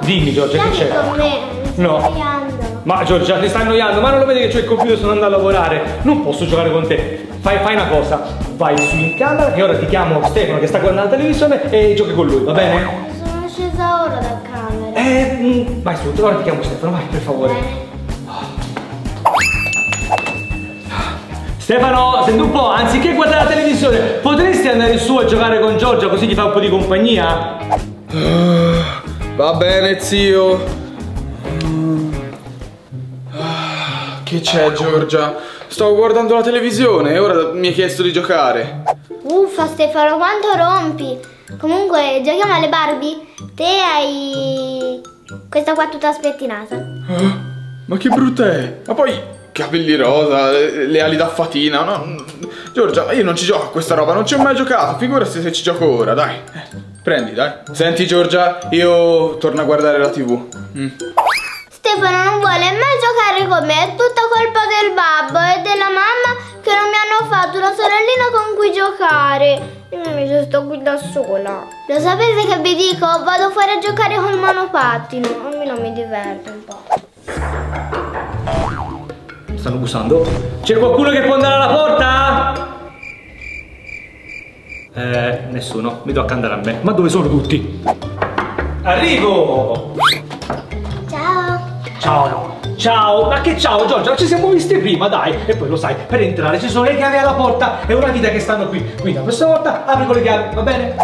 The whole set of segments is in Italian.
Dimmi Giorgia, che c'è? Con me, No. Ma Giorgia, ti stai annoiando? Ma non lo vedi che c'ho il computer, sono andato a lavorare? Non posso giocare con te. Fai una cosa, vai su in camera che ora ti chiamo Stefano che sta guardando la televisione e giochi con lui, va bene? Sono scesa ora da camera. Vai su, ora ti chiamo Stefano, vai per favore. Bene. Stefano, senti un po', anziché guardare la televisione, potresti andare su a giocare con Giorgia così ti fa un po' di compagnia? Va bene, zio. Che c'è, Giorgia? Stavo guardando la televisione e ora mi hai chiesto di giocare. Uffa Stefano, quanto rompi. Comunque, giochiamo alle Barbie? Te hai questa qua tutta spettinata. Ma che brutta è? Ma poi capelli rosa, le ali da fatina. No, Giorgia, io non ci gioco a questa roba, non ci ho mai giocato. Figurati se ci gioco ora, dai. Prendi, dai. Senti Giorgia, io torno a guardare la TV. Stefano non vuole mai giocare con me, è tutta colpa del babbo e della mamma che non mi hanno fatto una sorellina con cui giocare. Io invece sto qui da sola. Lo sapete che vi dico? Vado fuori a giocare col monopattino, almeno mi diverte un po'. Stanno bussando? C'è qualcuno che può andare alla porta? Nessuno, mi tocca andare a me. Ma dove sono tutti? Arrivo! Ciao! Ciao! Ciao! Ma che ciao Giorgia? Ci siamo visti prima, dai! E poi lo sai, per entrare ci sono le chiavi alla porta e una vita che stanno qui. Quindi la prossima volta apri con le chiavi, va bene?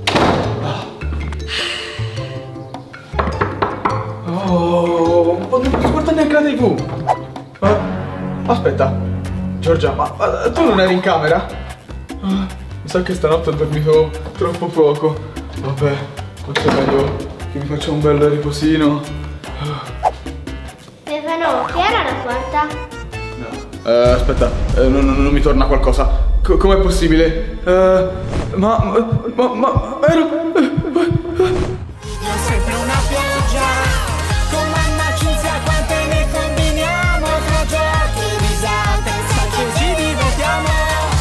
Oh, ma non posso guardare neanche la TV. Aspetta, Giorgia, ma tu non eri in camera? Mi sa che stanotte ho dormito troppo poco. Vabbè, forse è meglio che mi faccia un bel riposino. Stefano, chi era la porta? Aspetta, non mi torna qualcosa. Com'è possibile? Ma ero... Sempre una pioggia, con mamma Cinzia quante ne combiniamo, tra giochi e risate, sai che ci divertiamo,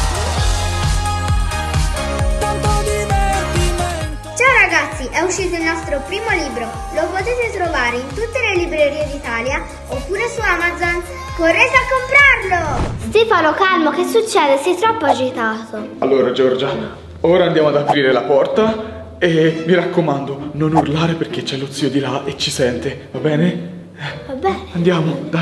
tanto divertimento. Ciao ragazzi, è uscito il nostro primo libro. Lo potete trovare in tutte le librerie d'Italia oppure su Amazon. Correte a comprarlo! Stefano, calmo, che succede? Sei troppo agitato. Allora Giorgia, ora andiamo ad aprire la porta e mi raccomando, non urlare perché c'è lo zio di là e ci sente, va bene? Va bene. Andiamo, dai.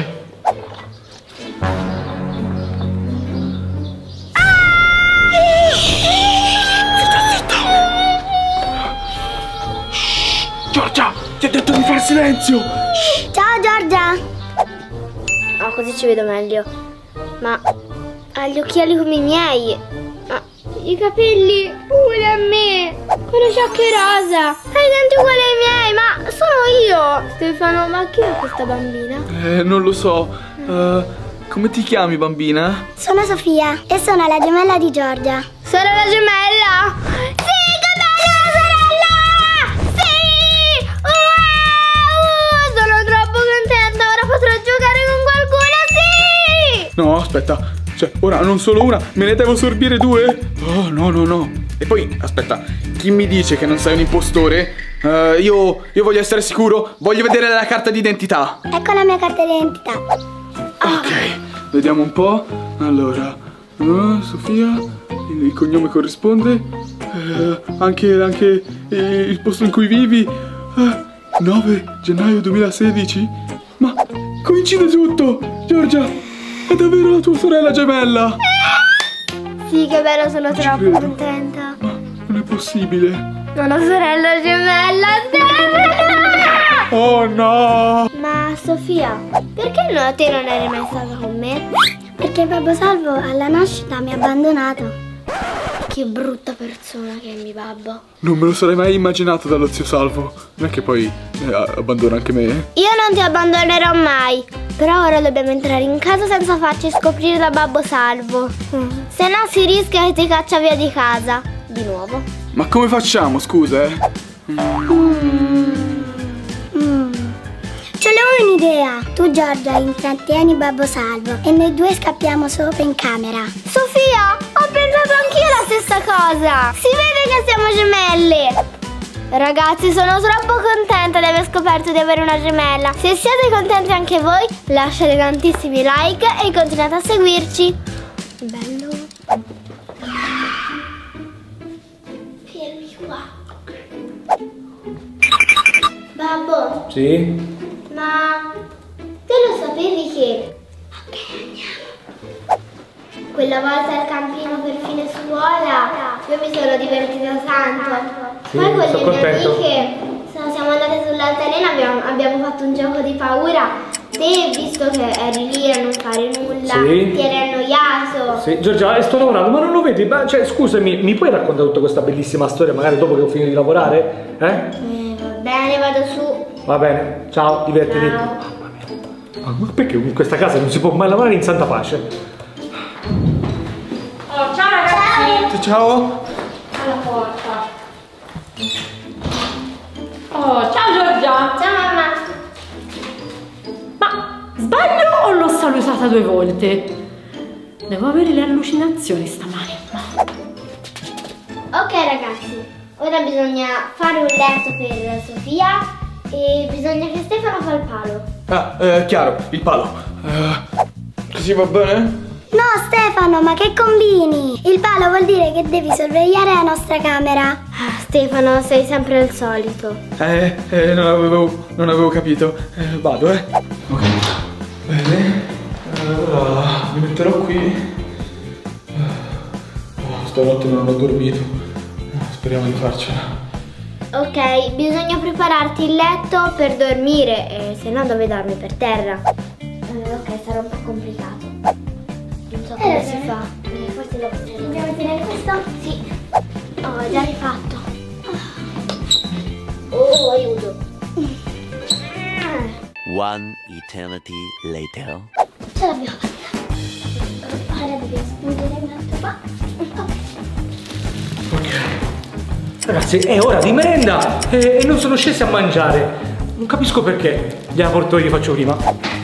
Giorgia, ti ho detto di fare silenzio! Ciao Giorgia! Oh, così ci vedo meglio. Ma ha gli occhiali come i miei. Ma i capelli pure a me. Quelle giacche rosa. Hai i denti uguali ai miei. Ma sono io. Stefano, ma chi è questa bambina? Non lo so. Come ti chiami, bambina? Sono Sofia e sono la gemella di Giorgia. Sono la gemella? Sì, che bella la sorella! Sì! Wow! Sono troppo contenta, ora potrò giocare con qualcuno, sì! No, aspetta. Cioè, ora non solo una, me ne devo sorbire due? Oh, no. E poi, aspetta, chi mi dice che non sei un impostore? Io voglio essere sicuro, voglio vedere la carta d'identità. Ecco la mia carta d'identità. Ok, vediamo un po'. Allora, Sofia, il cognome corrisponde. Anche il posto in cui vivi. 9 gennaio 2016. Ma coincide tutto! Giorgia, è davvero la tua sorella gemella! Sì, che bello, sono troppo credo. contenta. Ma non è possibile. Una sorella gemella, Stefano! Oh no! Ma Sofia, perché te non eri mai stata con me? Perché Babbo Salvo alla nascita mi ha abbandonato. Che brutta persona che è mio babbo. Non me lo sarei mai immaginato dallo zio Salvo. Non è che poi abbandona anche me? Io non ti abbandonerò mai. Però ora dobbiamo entrare in casa senza farci scoprire da Babbo Salvo. Se no si rischia che ti caccia via di casa. Di nuovo. Ma come facciamo, scusa, Ce l'ho un'idea. Tu Giorgia intrattieni Babbo Salvo e noi due scappiamo sopra in camera. Sofia, ho pensato anch'io la stessa cosa. Si vede che siamo gemelle. Ragazzi, sono troppo contenta di aver scoperto di avere una gemella. Se siete contenti anche voi, lasciate tantissimi like e continuate a seguirci. Bello. Fermi qua. Babbo. Sì? Ma te lo sapevi che... Ok, andiamo. Quella volta al campino per fine scuola io mi sono divertita tanto. Sì, Poi con le sono mie contento. amiche siamo andate sull'altalena, abbiamo fatto un gioco di paura. Te, visto che eri lì a non fare nulla, Sì. ti eri annoiato. Sì, Giorgia, sto lavorando, ma non lo vedi? Ma, cioè, scusami, mi puoi raccontare tutta questa bellissima storia magari dopo che ho finito di lavorare? Va bene, vado su. Va bene, ciao, divertiti. Ciao. Mamma mia. Ma perché in questa casa non si può mai lavorare in santa pace? Oh, ciao ragazzi! Ciao. Alla porta. Oh, ciao Giorgia! Ciao mamma. Ma sbaglio o l'ho salutata 2 volte? Devo avere le allucinazioni stamani. Ok ragazzi, ora bisogna fare un letto per Sofia e bisogna che Stefano fa il palo. Ah, chiaro, il palo. Così va bene? No Stefano, ma che combini? Il palo vuol dire che devi sorvegliare la nostra camera. Stefano, sei sempre il solito. Non avevo capito. Vado, Ok. Bene. Allora, mi metterò qui. Stanotte non ho dormito. Speriamo di farcela. Ok, bisogna prepararti il letto per dormire, se no dove dormi? Per terra. Ok, sarà un po' complicato. Non so come si fa. Forse lo potrei. Dobbiamo tenere questo? Sì. Oh, già rifatto. Oh, aiuto. One eternity later. Ce l'abbiamo fatta. Ora dobbiamo spingere un altro qua. Ok. Ragazzi, è ora di merenda e non sono scesi a mangiare. Non capisco perché. Gliela porto io, faccio prima.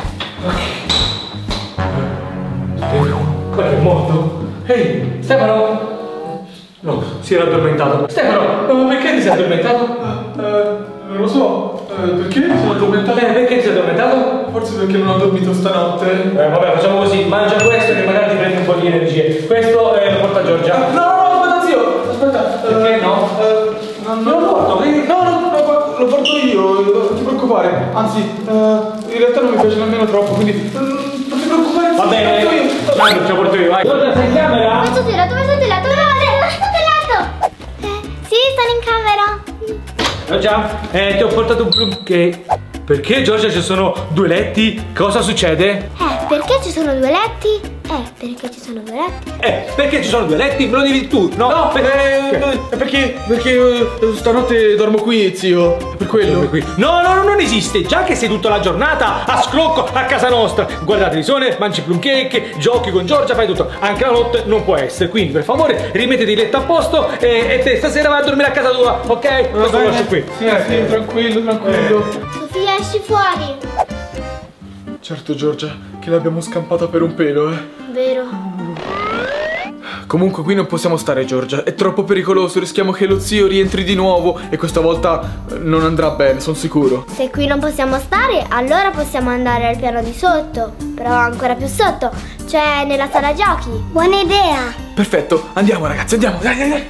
Stefano, quello è morto. Ehi, Stefano? No, si era addormentato. Stefano, perché ti sei addormentato? Non lo so. Perché mi sono addormentato? Perché ti sei addormentato? Forse perché non ho dormito stanotte. Vabbè, facciamo così, mangia questo che magari ti prendi un po' di energie. Questo lo porta a Giorgia. No, aspetta zio. Aspetta. Perché no? Non lo porto. No, lo porto io. Non ti preoccupare. Anzi, in realtà non mi piace nemmeno troppo, quindi non ti preoccupare. Va bene, dai, ce lo porto io, vai. Giorgia, sei in camera? Dove sono tirato? Dove sono tirato? No, sotto il letto. Sì, sono in camera. Giorgia, ti ho portato un plum cake. Perché Giorgia ci sono 2 letti? Cosa succede? Perché ci sono 2 letti? Perché ci sono 2 letti? Perché ci sono 2 letti? Me lo devi tu, no? No, perché stanotte dormo qui, zio. È per quello. No, non esiste. Già che sei tutta la giornata a scrocco a casa nostra. Guardate le televisione, mangi plum cake, giochi con Giorgia, fai tutto. Anche la notte non può essere. Quindi, per favore, rimettiti il letto a posto e te stasera vai a dormire a casa tua, ok? Non lo lascio qui. Sì, tranquillo. Sofia, esci fuori. Certo, Giorgia, che l'abbiamo scampata per un pelo, Vero. Comunque qui non possiamo stare, Giorgia. È troppo pericoloso, rischiamo che lo zio rientri di nuovo e questa volta non andrà bene, sono sicuro. Se qui non possiamo stare, allora possiamo andare al piano di sotto. Però ancora più sotto, cioè nella sala giochi. Buona idea. Perfetto, andiamo ragazzi, andiamo, dai.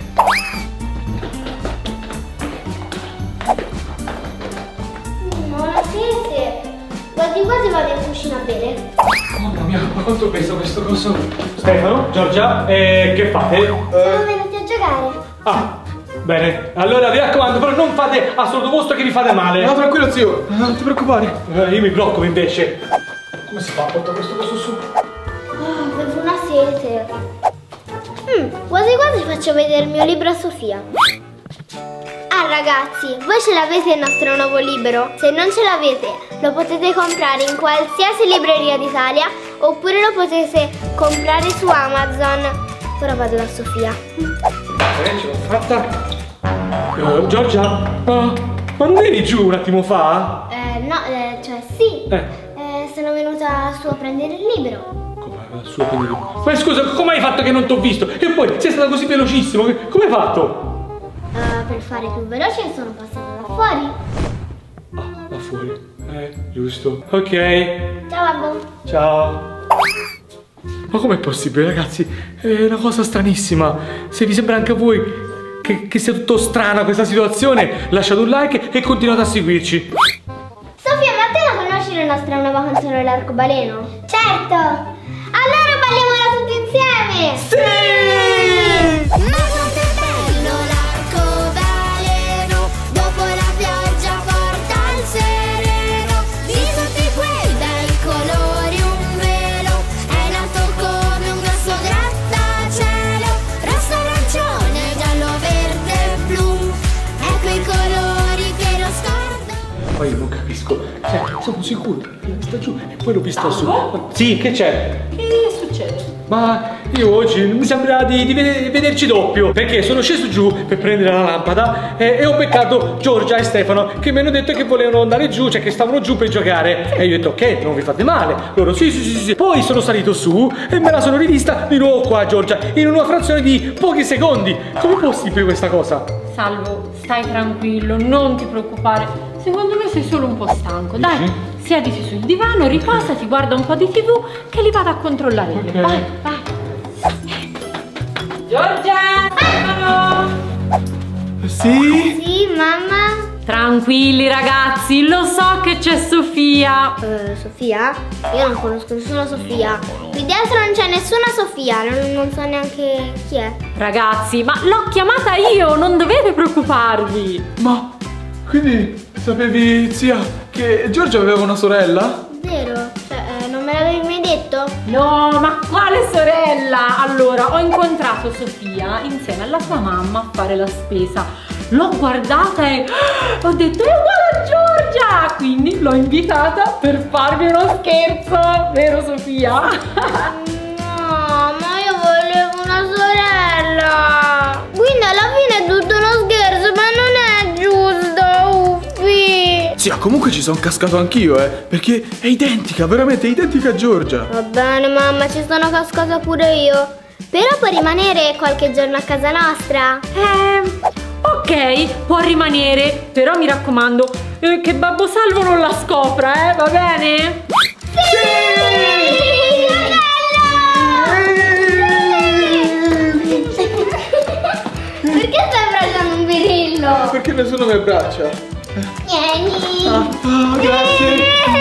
Non ho sete. Quasi vado in cucina a bere. Mamma mia, ma quanto pesa questo coso? Stefano, Giorgia, che fate? Siamo venuti a giocare. Ah, bene. Allora vi raccomando, però non fate a sottoposto che vi fate male. No, tranquillo zio, non ti preoccupare. Io mi blocco invece. Come si fa a portare questo coso su? Avevo una sete. Quasi faccio vedere il mio libro a Sofia. Ah ragazzi, voi ce l'avete il nostro nuovo libro? Se non ce l'avete, lo potete comprare in qualsiasi libreria d'Italia oppure lo potete comprare su Amazon. Ora vado da Sofia. Ce l'ho fatta. Giorgia, ma non eri giù un attimo fa? No, cioè sì. Sono venuta su a prendere il libro. Ma scusa, come hai fatto che non ti ho visto? E poi sei stata così velocissimo, come hai fatto? per fare più veloce sono passata da fuori. Ah, da fuori. Giusto. Ok. Ciao babbo. Ciao. Ma com'è possibile, ragazzi? È una cosa stranissima. Se vi sembra anche a voi che sia tutto strana questa situazione, lasciate un like e continuate a seguirci. Sofia, ma te la conosci la nostra nuova canzone dell'arcobaleno? Certo! Allora balliamola tutti insieme! Sì! Ma quanto è bello l'arcobaleno, dopo la pioggia porta il sereno, di tutti quei bei colori un velo, è nato come un grosso grattacielo, rosso, arancione, giallo, verde e blu, ecco i colori che lo scordo. Ma io non capisco. Cioè, sono sicuro che sta giù e poi l'ho vista su. Sì, che c'è? Che succede? Ma io oggi mi sembra di vederci doppio, perché sono sceso giù per prendere la lampada e ho beccato Giorgia e Stefano che mi hanno detto che volevano andare giù, cioè che stavano giù per giocare. E io ho detto ok, non vi fate male. Loro sì. Poi sono salito su e me la sono rivista di nuovo qua Giorgia, in una frazione di pochi secondi. Come possibile questa cosa? Salvo, stai tranquillo, non ti preoccupare. Secondo me sei solo un po' stanco. Dai, siediti sul divano, riposati, guarda un po' di TV che li vado a controllare. Ok. Vai. Giorgia! Stefano! Sì? Sì, mamma? Tranquilli ragazzi, lo so che c'è Sofia. Sofia? Io non conosco nessuna Sofia. Qui dietro non c'è nessuna Sofia, non so neanche chi è. Ragazzi, ma l'ho chiamata io, non dovete preoccuparvi. Ma quindi sapevi, zia, che Giorgia aveva una sorella? Vero? Cioè, non me l'avevi mai detto? No, ma quale sorella? Allora, ho incontrato Sofia insieme alla sua mamma a fare la spesa. L'ho guardata e ho detto è uguale a Giorgia! Quindi l'ho invitata per farvi uno scherzo, vero Sofia? No, ma io volevo una sorella. Quindi alla fine è tutto uno scherzo, ma non è giusto, Uffi. Zia, comunque ci sono cascato anch'io, perché è identica, veramente identica a Giorgia. Va bene, mamma, ci sono cascata pure io. Però può rimanere qualche giorno a casa nostra? Ok, può rimanere, però mi raccomando che Babbo Salvo non la scopra, va bene? Perché stai abbracciando un birillo? Perché nessuno mi abbraccia? Vieni. Grazie.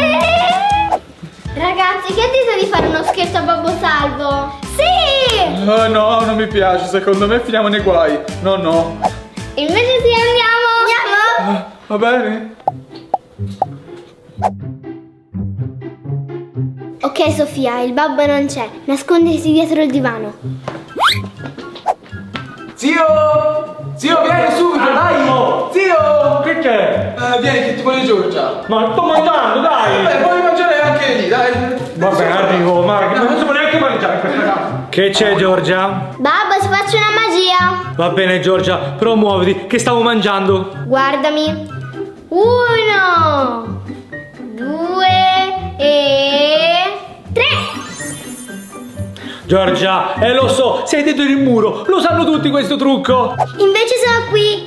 Ragazzi, che dite di fare uno scherzo a Babbo Salvo? Sì! No, non mi piace, secondo me finiamo nei guai. No. Invece sì, andiamo! Va bene? Ok Sofia, il babbo non c'è. Nasconditi dietro il divano. Zio, vieni subito, dai! Zio! Che c'è? Vieni che ti vuole Giorgia. Ma sto mangiando, dai! Puoi mangiare anche lì, dai. Va bene, arrivo, ma non si può neanche mangiare in questa casa. Che c'è Giorgia? Babbo, ti faccio una magia. Va bene Giorgia, promuoviti, che stavo mangiando. Guardami. 1, 2 e 3. Giorgia, lo so, sei dietro il muro, lo sanno tutti questo trucco. Invece sono qui.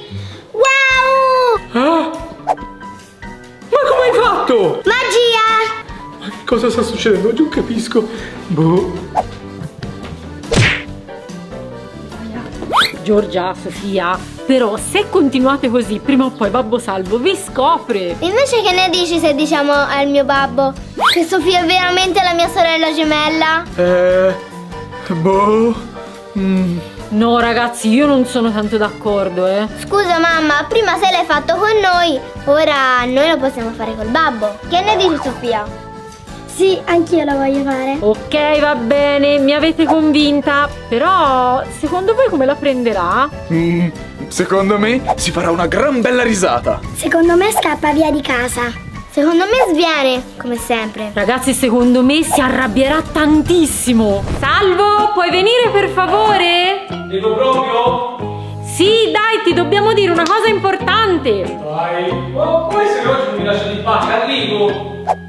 Wow! Ma come hai fatto? Magia! Ma che cosa sta succedendo? Non capisco. Boh. Giorgia, Sofia, però se continuate così, prima o poi Babbo Salvo vi scopre. Invece che ne dici se diciamo al mio babbo che Sofia è veramente la mia sorella gemella? Boh. No ragazzi, io non sono tanto d'accordo, Scusa mamma, prima se l'hai fatto con noi, ora noi lo possiamo fare col babbo. Che ne dici Sofia? Sì, anch'io la voglio fare. Ok, va bene, mi avete convinta. Però, secondo voi come la prenderà? Secondo me si farà una gran bella risata. Secondo me scappa via di casa. Secondo me sviene, come sempre. Ragazzi, secondo me si arrabbierà tantissimo. Salvo, puoi venire per favore? Dico proprio? Sì, dai, ti dobbiamo dire una cosa importante. Vai. Oh, può essere che oggi non mi lasciate in pace, arrivo.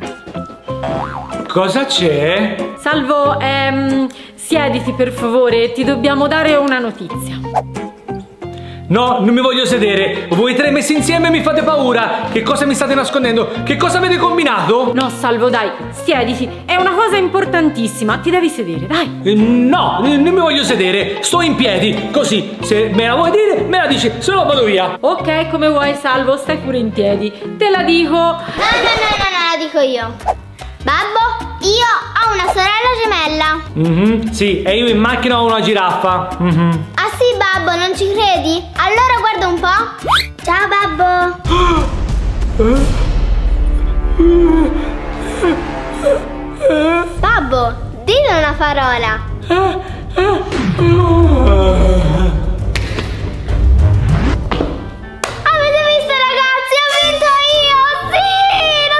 Cosa c'è? Salvo, siediti per favore, ti dobbiamo dare una notizia. No, non mi voglio sedere. Voi tre messi insieme mi fate paura. Che cosa mi state nascondendo? Che cosa avete combinato? No, Salvo, dai, siediti. È una cosa importantissima. Ti devi sedere, dai. No, non mi voglio sedere. Sto in piedi. Così, se me la vuoi dire, me la dici. Se no vado via. Ok, come vuoi, Salvo, stai pure in piedi. Te la dico. No, la dico io. Babbo, io ho una sorella gemella. Sì, e io in macchina ho una giraffa. Ah sì, babbo, non ci credi? Allora guarda un po'. Ciao, babbo. Babbo, dillo una parola. Avete visto, ragazzi? Ho vinto io! Sì, lo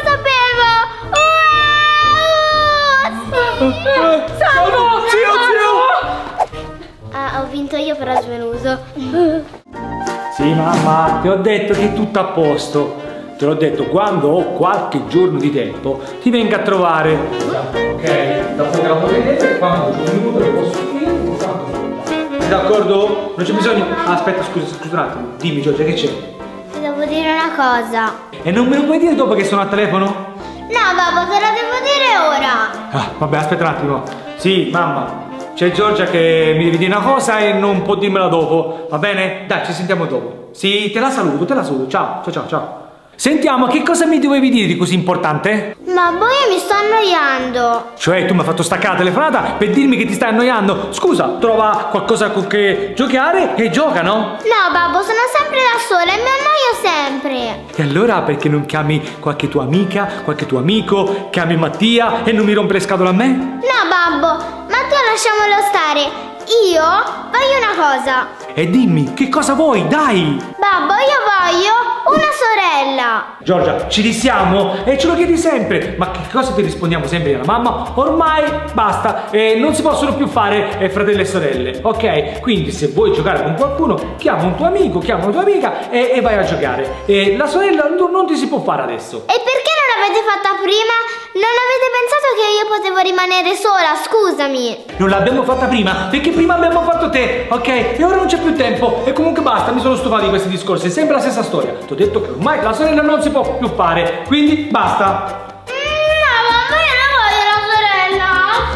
sapevo! Salvo! Zio! Ah, ho vinto io, però svenuso. Sì, mamma, ti ho detto che è tutto a posto. Te l'ho detto, quando ho qualche giorno di tempo ti vengo a trovare. Ok, dopo che la puoi vedere, quando un minuto lo posso finire, sei d'accordo? Non c'è bisogno. Aspetta, scusa un attimo. Dimmi, Giorgia, che c'è? Ti devo dire una cosa. E non me lo puoi dire dopo che sono al telefono? No, babbo, te la devo dire ora. Ah, vabbè, aspetta un attimo. Sì, mamma. C'è Giorgia che mi devi dire una cosa e non può dirmela dopo. Va bene? Dai, ci sentiamo dopo. Sì, te la saluto. Ciao. Sentiamo, che cosa mi dovevi dire di così importante? Babbo, io mi sto annoiando. Cioè, tu mi hai fatto staccare la telefonata per dirmi che ti stai annoiando? Scusa, trova qualcosa con che giocare e gioca, no? No, babbo, sono sempre da sola e mi annoio sempre. E allora perché non chiami qualche tua amica, qualche tuo amico, chiami Mattia e non mi rompere le scatole a me? No, babbo, Matteo lasciamolo stare. Io voglio una cosa. E dimmi, che cosa vuoi, dai! Babbo, io voglio una sorella. Giorgia, ci disiamo e ce lo chiedi sempre. Ma che cosa ti rispondiamo sempre alla mamma? Ormai basta, non si possono più fare fratelli e sorelle, ok? Quindi se vuoi giocare con qualcuno, chiama un tuo amico, chiama una tua amica e vai a giocare. La sorella non ti si può fare adesso. E perché non l'avete fatta prima? Non avete pensato che io potevo rimanere sola? Scusami. Non l'abbiamo fatta prima, perché prima abbiamo fatto te, ok? E ora non c'è più tempo. E comunque basta, mi sono stufato di questi discorsi, è sempre la stessa storia. Ti ho detto che ormai la sorella non si può più fare, quindi basta. No, mamma, io non voglio la sorella.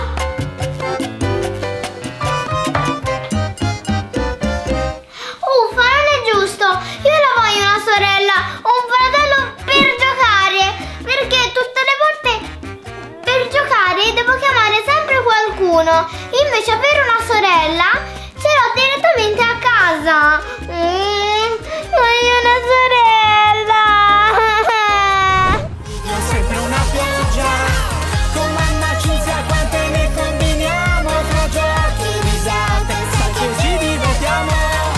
Uffa, non è giusto. Io la voglio una sorella, un fratello per giocare. Perché tutte le volte per giocare devo chiamare sempre qualcuno. Invece avere una sorella ce l'ho direttamente a casa. Voglio una sorella. Sempre una pioggia, con mamma Cinzia quante ne combiniamo, tra giochi, risate, salti e ci divertiamo.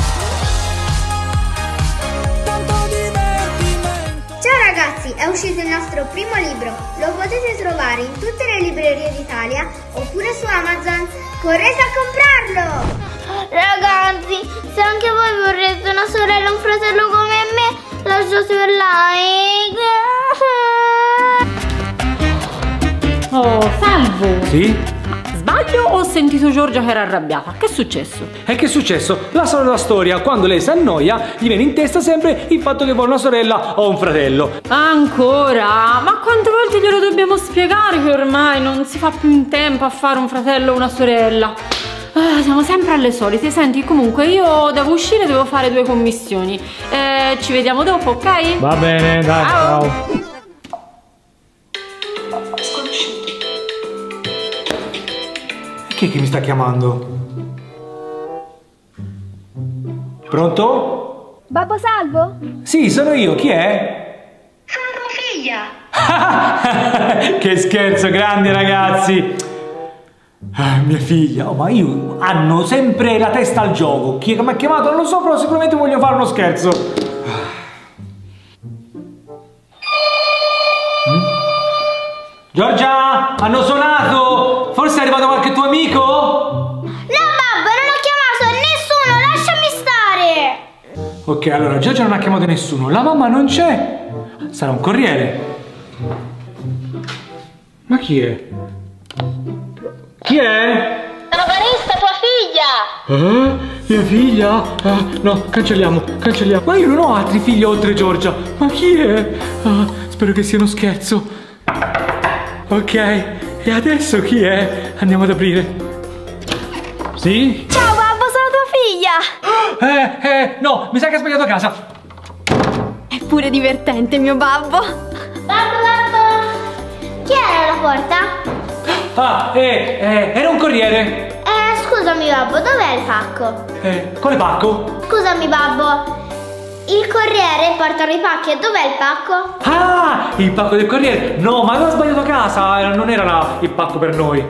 Tanto divertimento. Ciao ragazzi, è uscito il nostro primo libro. Lo potete trovare in tutte le librerie d'Italia oppure su Amazon. Correte a comprarlo! Ragazzi, se anche voi vorreste una sorella o un fratello come me, lasciate un like. Oh, Salvo. Sì? Sbaglio o ho sentito Giorgia che era arrabbiata? Che è successo? E che è successo? La solita storia, quando lei si annoia, gli viene in testa sempre il fatto che vuole una sorella o un fratello. Ancora? Ma quante volte glielo dobbiamo spiegare che ormai non si fa più in tempo a fare un fratello o una sorella? Siamo sempre alle solite. Senti, comunque io devo uscire, devo fare 2 commissioni. Ci vediamo dopo, ok? Va bene, dai, ciao. Chi è che mi sta chiamando? Pronto? Babbo Salvo? Sì, sono io, chi è? Sono tua figlia. Che scherzo, grandi ragazzi. Mia figlia, ma io hanno sempre la testa al gioco. Chi è che mi ha chiamato non lo so, però sicuramente voglio fare uno scherzo. Giorgia, hanno suonato. Forse è arrivato qualche tuo amico? No, babbo, non ho chiamato nessuno, lasciami stare. Ok, allora Giorgia non ha chiamato nessuno. La mamma non c'è. Sarà un corriere. Ma chi è? Chi è? Sono Vanessa, tua figlia. mia figlia? No, cancelliamo. Ma io non ho altri figli oltre Giorgia. Ma chi è? Spero che sia uno scherzo. Ok, e adesso chi è? Andiamo ad aprire. Sì? Ciao babbo, sono tua figlia! No, mi sa che hai sbagliato casa. È pure divertente mio babbo. Babbo! Chi era alla porta? Era un corriere. Scusami babbo, dov'è il pacco? Quale pacco? Scusami babbo, il corriere porta i pacchi e dov'è il pacco? Ah, il pacco del corriere. No, ma aveva sbagliato casa, non era il pacco per noi.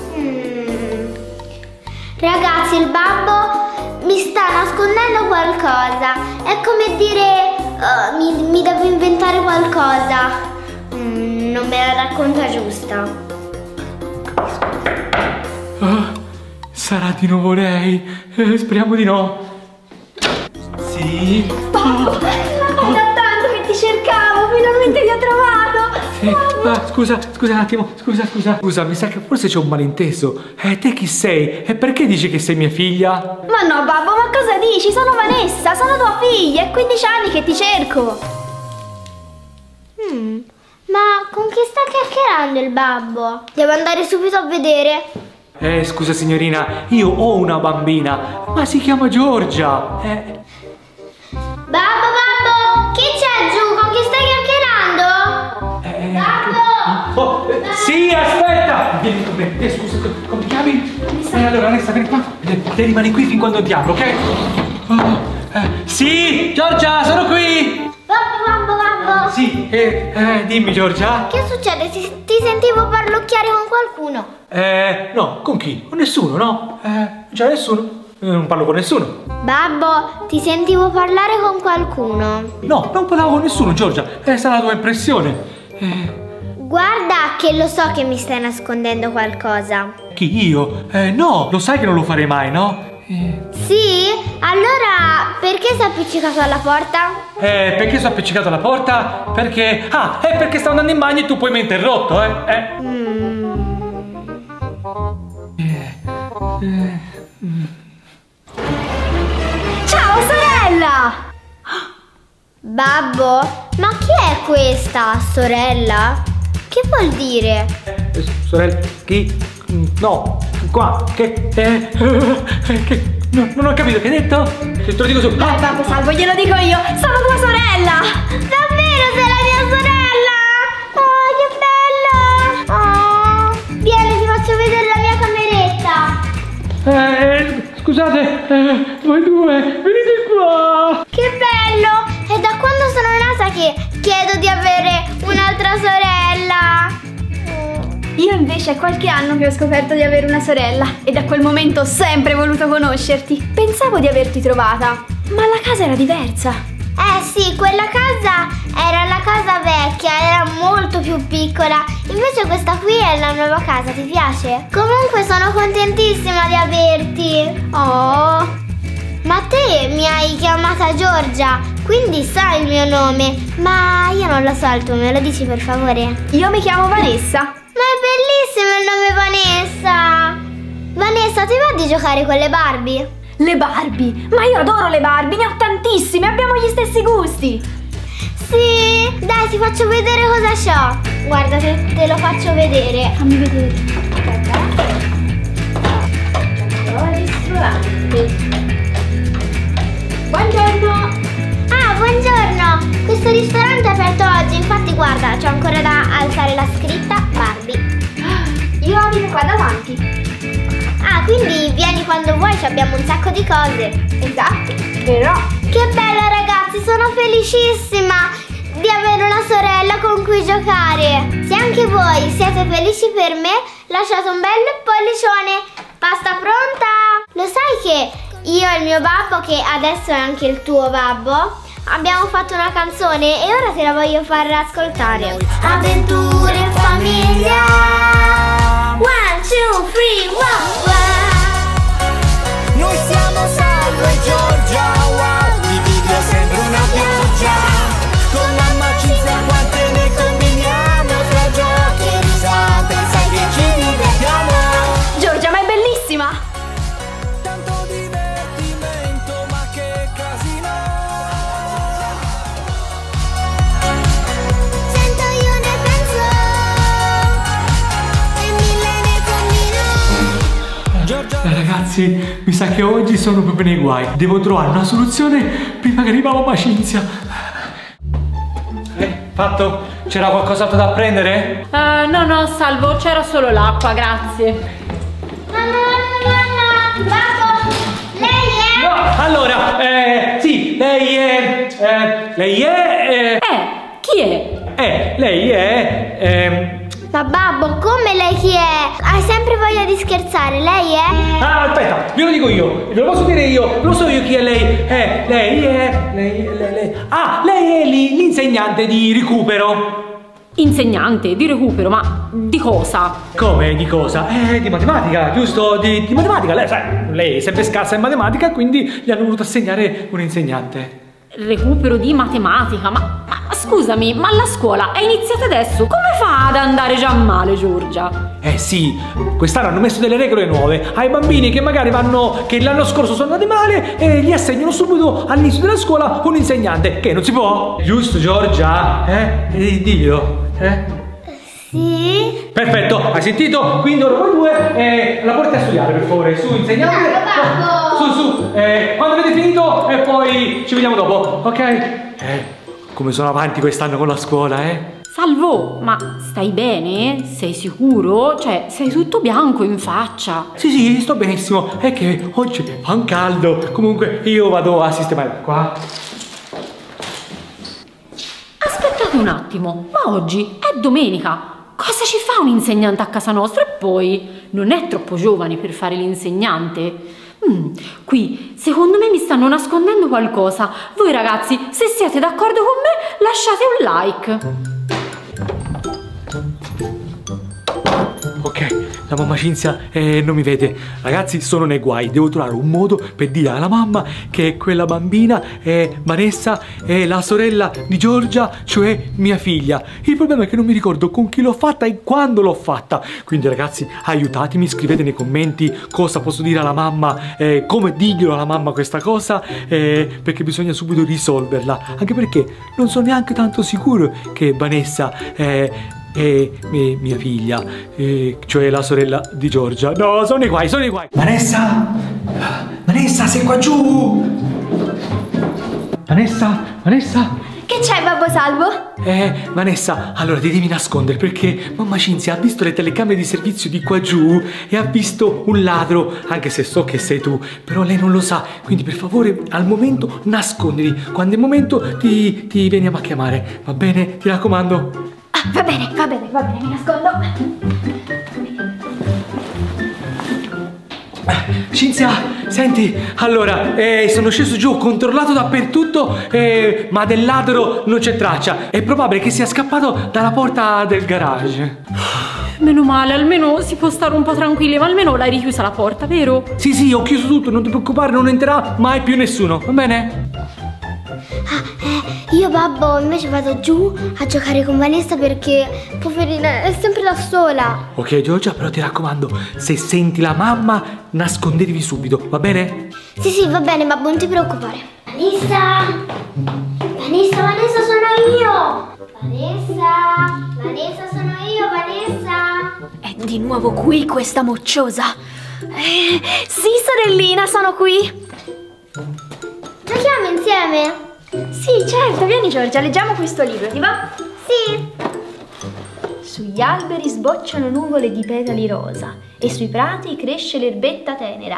Ragazzi, il babbo mi sta nascondendo qualcosa. È come dire, mi devo inventare qualcosa. Non me la racconta giusta. Sarà di nuovo lei. Speriamo di no. Sì. Babbo, da tanto che ti cercavo, finalmente ti ho trovato. Sì. Scusa un attimo. Scusa, mi sa che forse c'è un malinteso. Te chi sei? E perché dici che sei mia figlia? Ma no babbo, ma cosa dici? Sono Vanessa, sono tua figlia, è 15 anni che ti cerco. Ma con chi sta chiacchierando il babbo? Devo andare subito a vedere. Scusa signorina, io ho una bambina, ma si chiama Giorgia. Babbo, chi c'è giù? Con chi stai chiacchierando? Babbo! Sì, aspetta! Vieni con me, scusa, come ti chiami? Allora Vanessa, vieni qua, te rimani qui fin quando ti apro, ok? Sì, Giorgia, sono qui! Babbo! Sì, dimmi Giorgia. Che succede? Ti sentivo parlocchiare con qualcuno. No, con chi? Con nessuno, no? Non c'è nessuno. Non parlo con nessuno. Babbo, ti sentivo parlare con qualcuno. No, non parlavo con nessuno, Giorgia. È stata la tua impressione. Guarda che lo so che mi stai nascondendo qualcosa. Chi, io? No, lo sai che non lo farei mai, no? Sì? Allora perché sei appiccicato alla porta? Perché sono appiccicato alla porta? Perché... è perché stavo andando in bagno e tu poi mi hai interrotto, Ciao sorella! Babbo, ma chi è questa sorella? Che vuol dire? Sorella, chi? No, qua, che... no, non ho capito, che hai detto? Te lo dico su. Dai babbo, salvo, glielo dico io, sono tua sorella! Davvero sei la mia sorella? Oh, che bella! Oh, vieni, ti faccio vedere la mia cameretta. Scusate, voi due, venite qua! Che bello! È da quando sono nata che chiedo di avere un'altra sorella. Io invece è qualche anno che ho scoperto di avere una sorella e da quel momento ho sempre voluto conoscerti. Pensavo di averti trovata, ma la casa era diversa. Sì, quella casa era la casa vecchia, era molto più piccola. Invece questa qui è la nuova casa, ti piace? Comunque sono contentissima di averti. Oh, ma te mi hai chiamata Giorgia, quindi sai il mio nome. Ma io non lo so il tuo, me lo dici per favore? Io mi chiamo Vanessa. Ma è bellissimo il nome Vanessa! Vanessa, ti va di giocare con le Barbie? Le Barbie? Ma io adoro le Barbie, ne ho tantissime, abbiamo gli stessi gusti! Sì, dai, ti faccio vedere cosa c'ho. Guarda, te lo faccio vedere. Fammi vedere. Aspetta. Ristorante. Buongiorno! Buongiorno! Questo ristorante è aperto oggi, infatti guarda, c'ho ancora da alzare la scritta Barbie. Io abito qua davanti. Quindi vieni quando vuoi, abbiamo un sacco di cose. Esatto, però. Che bello ragazzi, sono felicissima di avere una sorella con cui giocare. Se anche voi siete felici per me, lasciate un bel pollicione. Pasta pronta! Lo sai che io e il mio babbo, che adesso è anche il tuo babbo, abbiamo fatto una canzone e ora te la voglio far ascoltare. Avventure in famiglia. 1, 2, 3, 1, 1. Noi siamo Salvo e Giorgia, wow, dividio sembra una pioggia. Con mamma Cinzia quante ne combiniamo, tra giochi e risate, sai che ci divertiamo. Giorgia, ma è bellissima! Tanto divertimento. Ragazzi, mi sa che oggi sono proprio nei guai. Devo trovare una soluzione prima che arriva mamma Cinzia. Fatto? C'era qualcos'altro da prendere? No, Salvo, c'era solo l'acqua, grazie. Mamma, Babbo, lei è? No, allora, sì, lei è... Chi è? Lei è... Ma Babbo, come lei chi è? Hai sempre voglia di scherzare, lei è? Ah, aspetta, ve lo dico io, ve lo posso dire io, lo so io chi è lei. Lei è... Ah, lei è l'insegnante di recupero. Insegnante di recupero, ma di cosa? Come di cosa? Di matematica, giusto? Di matematica, lei, sai, lei è sempre scarsa in matematica, quindi gli hanno voluto assegnare un insegnante. Recupero di matematica, ma scusami, ma la scuola è iniziata adesso, come fa ad andare già male, Giorgia? Sì, quest'anno hanno messo delle regole nuove ai bambini che magari che l'anno scorso sono andati male e gli assegnano subito all'inizio della scuola un insegnante, che non si può? Giusto, Giorgia? Diglielo, Sì. Perfetto, hai sentito? Quindi ora voi due la porti a studiare, per favore. Su, insegnante. Su. Quando avete finito e poi ci vediamo dopo, ok? Come sono avanti quest'anno con la scuola, Salvo, ma stai bene? Sei sicuro? Cioè, sei tutto bianco in faccia. Sì, sto benissimo. È che oggi fa un caldo. Comunque io vado a sistemare qua. Aspettate un attimo, ma oggi è domenica. Cosa ci fa un insegnante a casa nostra? E poi, non è troppo giovane per fare l'insegnante? Qui, secondo me mi stanno nascondendo qualcosa. Voi ragazzi, se siete d'accordo con me, lasciate un like. Ok, la mamma Cinzia non mi vede. Ragazzi, sono nei guai. Devo trovare un modo per dire alla mamma che quella bambina è Vanessa, è la sorella di Giorgia, cioè mia figlia. Il problema è che non mi ricordo con chi l'ho fatta e quando l'ho fatta. Quindi ragazzi, aiutatemi, scrivete nei commenti cosa posso dire alla mamma, come dirglielo alla mamma questa cosa, perché bisogna subito risolverla. Anche perché non sono neanche tanto sicuro che Vanessa è mia figlia, cioè la sorella di Giorgia. No, sono nei guai. Vanessa, sei qua giù. Vanessa. Che c'è, Babbo Salvo? Vanessa, allora ti devi nascondere perché mamma Cinzia ha visto le telecamere di servizio di qua giù e ha visto un ladro, anche se so che sei tu, però lei non lo sa, quindi per favore al momento nasconditi, quando è il momento ti veniamo a chiamare, va bene? Ti raccomando. Va bene, mi nascondo. Cinzia, senti, allora, sono sceso giù, ho controllato dappertutto, ma del ladro non c'è traccia. È probabile che sia scappato dalla porta del garage. Meno male, almeno si può stare un po' tranquilli, ma almeno l'hai richiusa la porta, vero? Sì, ho chiuso tutto, non ti preoccupare, non entrerà mai più nessuno, va bene? Io Babbo invece vado giù a giocare con Vanessa perché poverina è sempre da sola. Ok Giorgia, però ti raccomando, se senti la mamma nascondetevi subito, va bene? Sì, va bene Babbo, non ti preoccupare. Vanessa sono io. Vanessa sono io, Vanessa. È di nuovo qui questa mocciosa. Sì sorellina, sono qui. Giochiamo insieme? Sì, certo, vieni Giorgia, leggiamo questo libro, ti va? Sì. Sugli alberi sbocciano nuvole di petali rosa e sui prati cresce l'erbetta tenera.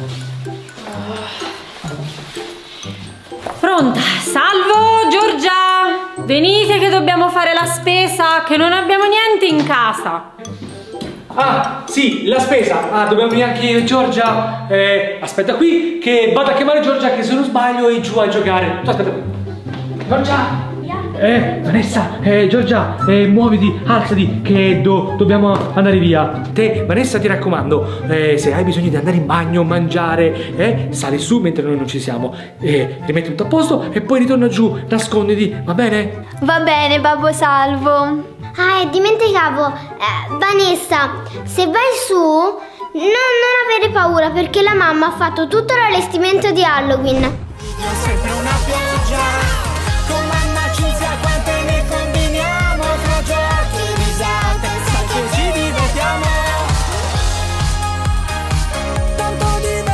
Pronta? Salvo, Giorgia! Venite che dobbiamo fare la spesa, che non abbiamo niente in casa. Ah, sì, la spesa. Dobbiamo venire anche io e Giorgia. Aspetta qui, che vado a chiamare Giorgia, che se non sbaglio è giù a giocare. Tu aspetta. Giorgia! Vanessa, Giorgia, muoviti, alzati, che dobbiamo andare via. Te, Vanessa, ti raccomando, se hai bisogno di andare in bagno, mangiare, sali su mentre noi non ci siamo, rimetti tutto a posto e poi ritorna giù, nasconditi, va bene? Va bene, Babbo Salvo. Dimenticavo, Vanessa, se vai su non avere paura perché la mamma ha fatto tutto l'allestimento di Halloween. È sempre una pioggia, con mamma Cinzia quante ne combiniamo, tra giochi, risate, sai che ci divertiamo. Tanto divertiamo.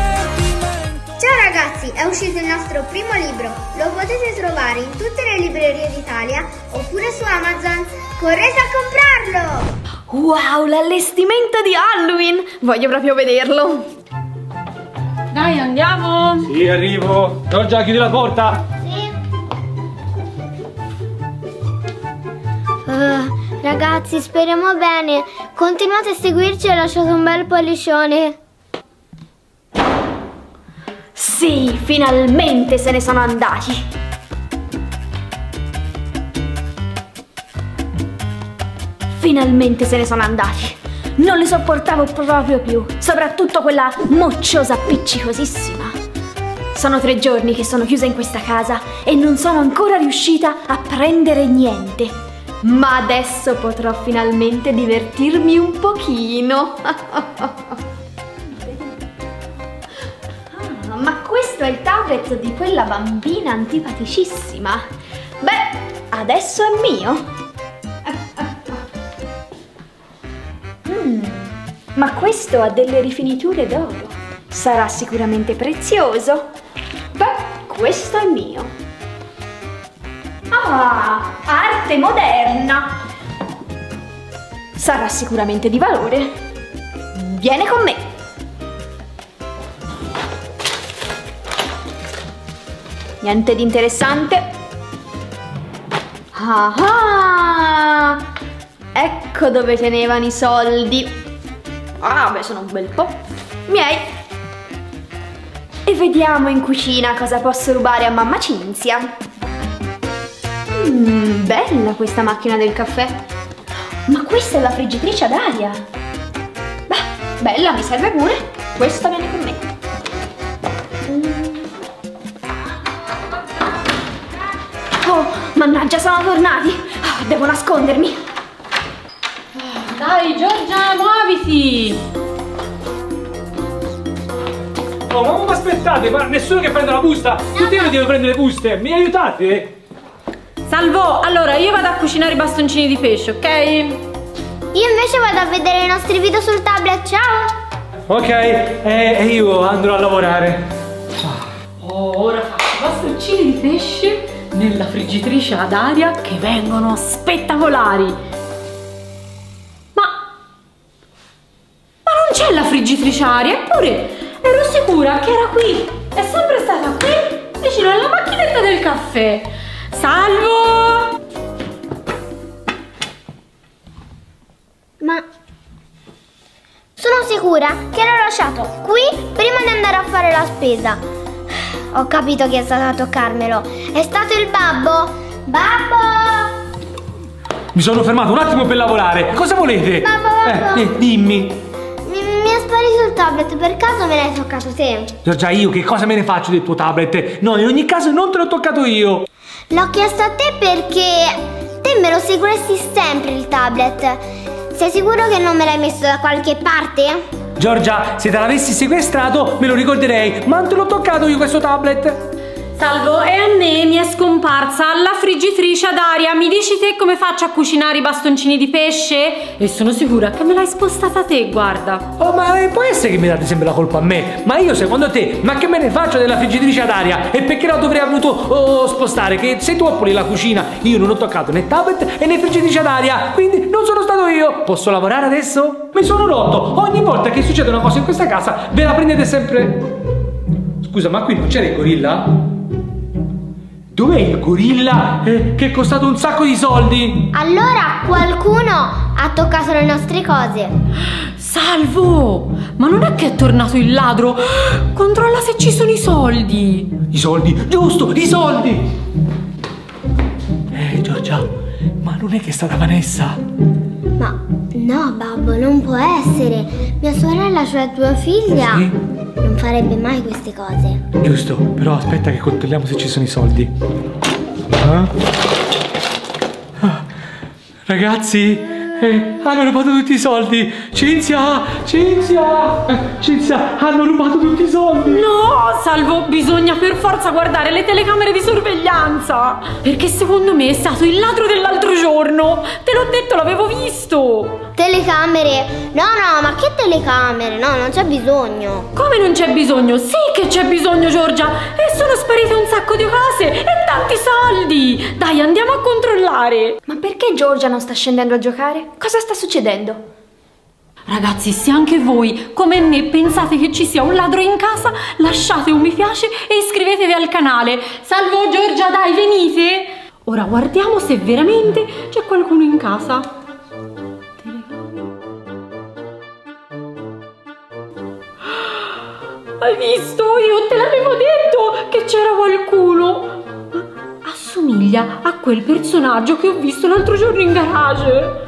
uscito il nostro primo libro. Lo potete trovare in tutte le librerie d'Italia oppure su Amazon. Correte a comprarlo! Wow, l'allestimento di Halloween! Voglio proprio vederlo. Dai, andiamo. Sì, arrivo. Giorgia, chiudi la porta. Sì. Ragazzi, speriamo bene. Continuate a seguirci e lasciate un bel pollicione. Sì, finalmente se ne sono andati. Finalmente se ne sono andati. Non li sopportavo proprio più. Soprattutto quella mocciosa appiccicosissima. Sono 3 giorni che sono chiusa in questa casa e non sono ancora riuscita a prendere niente. Ma adesso potrò finalmente divertirmi un pochino. Ma questo è il tablet di quella bambina antipaticissima. Beh, adesso è mio. Ma questo ha delle rifiniture d'oro. Sarà sicuramente prezioso. Beh, questo è mio. Ah, arte moderna. Sarà sicuramente di valore. Vieni con me. Niente di interessante. Ah, ecco dove tenevano i soldi. Ah, beh, sono un bel po'. Miei. E vediamo in cucina cosa posso rubare a mamma Cinzia. Bella questa macchina del caffè. Ma questa è la friggitrice ad aria. Beh, bella, mi serve pure. Questa viene con me. Oh, mannaggia, sono tornati. Devo nascondermi. Dai, Giorgia, muoviti. Oh, ma aspettate, ma nessuno che prenda la busta. Tutti io devo prendere le buste. Mi aiutate? Salvo, allora io vado a cucinare i bastoncini di pesce, ok? Io invece vado a vedere i nostri video sul tablet, ciao! Ok, e io andrò a lavorare. Oh, ora faccio i bastoncini di pesce nella friggitrice ad aria che vengono spettacolari. Ma non c'è la friggitrice a aria, eppure ero sicura che era qui. È sempre stata qui, vicino alla macchinetta del caffè. Salvo! Ma sono sicura che l'ho lasciato qui prima di andare a fare la spesa. Ho capito chi è stato a toccarmelo. È stato il babbo. Babbo! Mi sono fermato un attimo per lavorare. Cosa volete? Babbo. Dimmi. Mi è sparito il tablet, per caso me l'hai toccato te? Giorgia, io che cosa me ne faccio del tuo tablet? No, in ogni caso non te l'ho toccato io. L'ho chiesto a te perché te me lo segresti sempre il tablet. Sei sicuro che non me l'hai messo da qualche parte? Giorgia, se te l'avessi sequestrato me lo ricorderei, ma non te l'ho toccato io questo tablet. Salvo, e a me mi è scomparsa la friggitrice ad aria. Mi dici te come faccio a cucinare i bastoncini di pesce? E sono sicura che me l'hai spostata te, guarda. Oh, ma può essere che mi date sempre la colpa a me? Ma io secondo te, ma che me ne faccio della friggitrice ad aria? E perché la dovrei avuto spostare? Che sei tu a pulire la cucina, io non ho toccato né tablet e né friggitrice ad aria, quindi non sono stato io. Posso lavorare adesso? Mi sono rotto. Ogni volta che succede una cosa in questa casa ve la prendete sempre. Scusa, ma qui non c'era il gorilla? Dov'è il gorilla che è costato un sacco di soldi? Allora qualcuno ha toccato le nostre cose. Salvo, ma non è che è tornato il ladro? Controlla se ci sono i soldi. I soldi, giusto, i soldi. Giorgia, ma non è che è stata Vanessa? Ma no, babbo, non può essere. Mia sorella, cioè tua figlia, sì? Non farebbe mai queste cose. Giusto, però aspetta che controlliamo se ci sono i soldi. Ragazzi, hanno rubato tutti i soldi. Cinzia, hanno rubato tutti i soldi. No, Salvo, bisogna per forza guardare le telecamere di sorveglianza, perché secondo me è stato il ladro dell'altro giorno. Te l'ho detto, l'avevo visto. visto! Telecamere? No, ma che telecamere? No, non c'è bisogno. Come non c'è bisogno? Sì che c'è bisogno, Giorgia! E sono sparite un sacco di cose e tanti soldi! Dai, andiamo a controllare! Ma perché Giorgia non sta scendendo a giocare? Cosa sta succedendo? Ragazzi, se anche voi, come me, pensate che ci sia un ladro in casa, lasciate un mi piace e iscrivetevi al canale. Salvo, Giorgia, dai, venite! Ora guardiamo se veramente c'è qualcuno in casa. Hai visto? Io te l'avevo detto che c'era qualcuno. Assomiglia a quel personaggio che ho visto l'altro giorno in garage.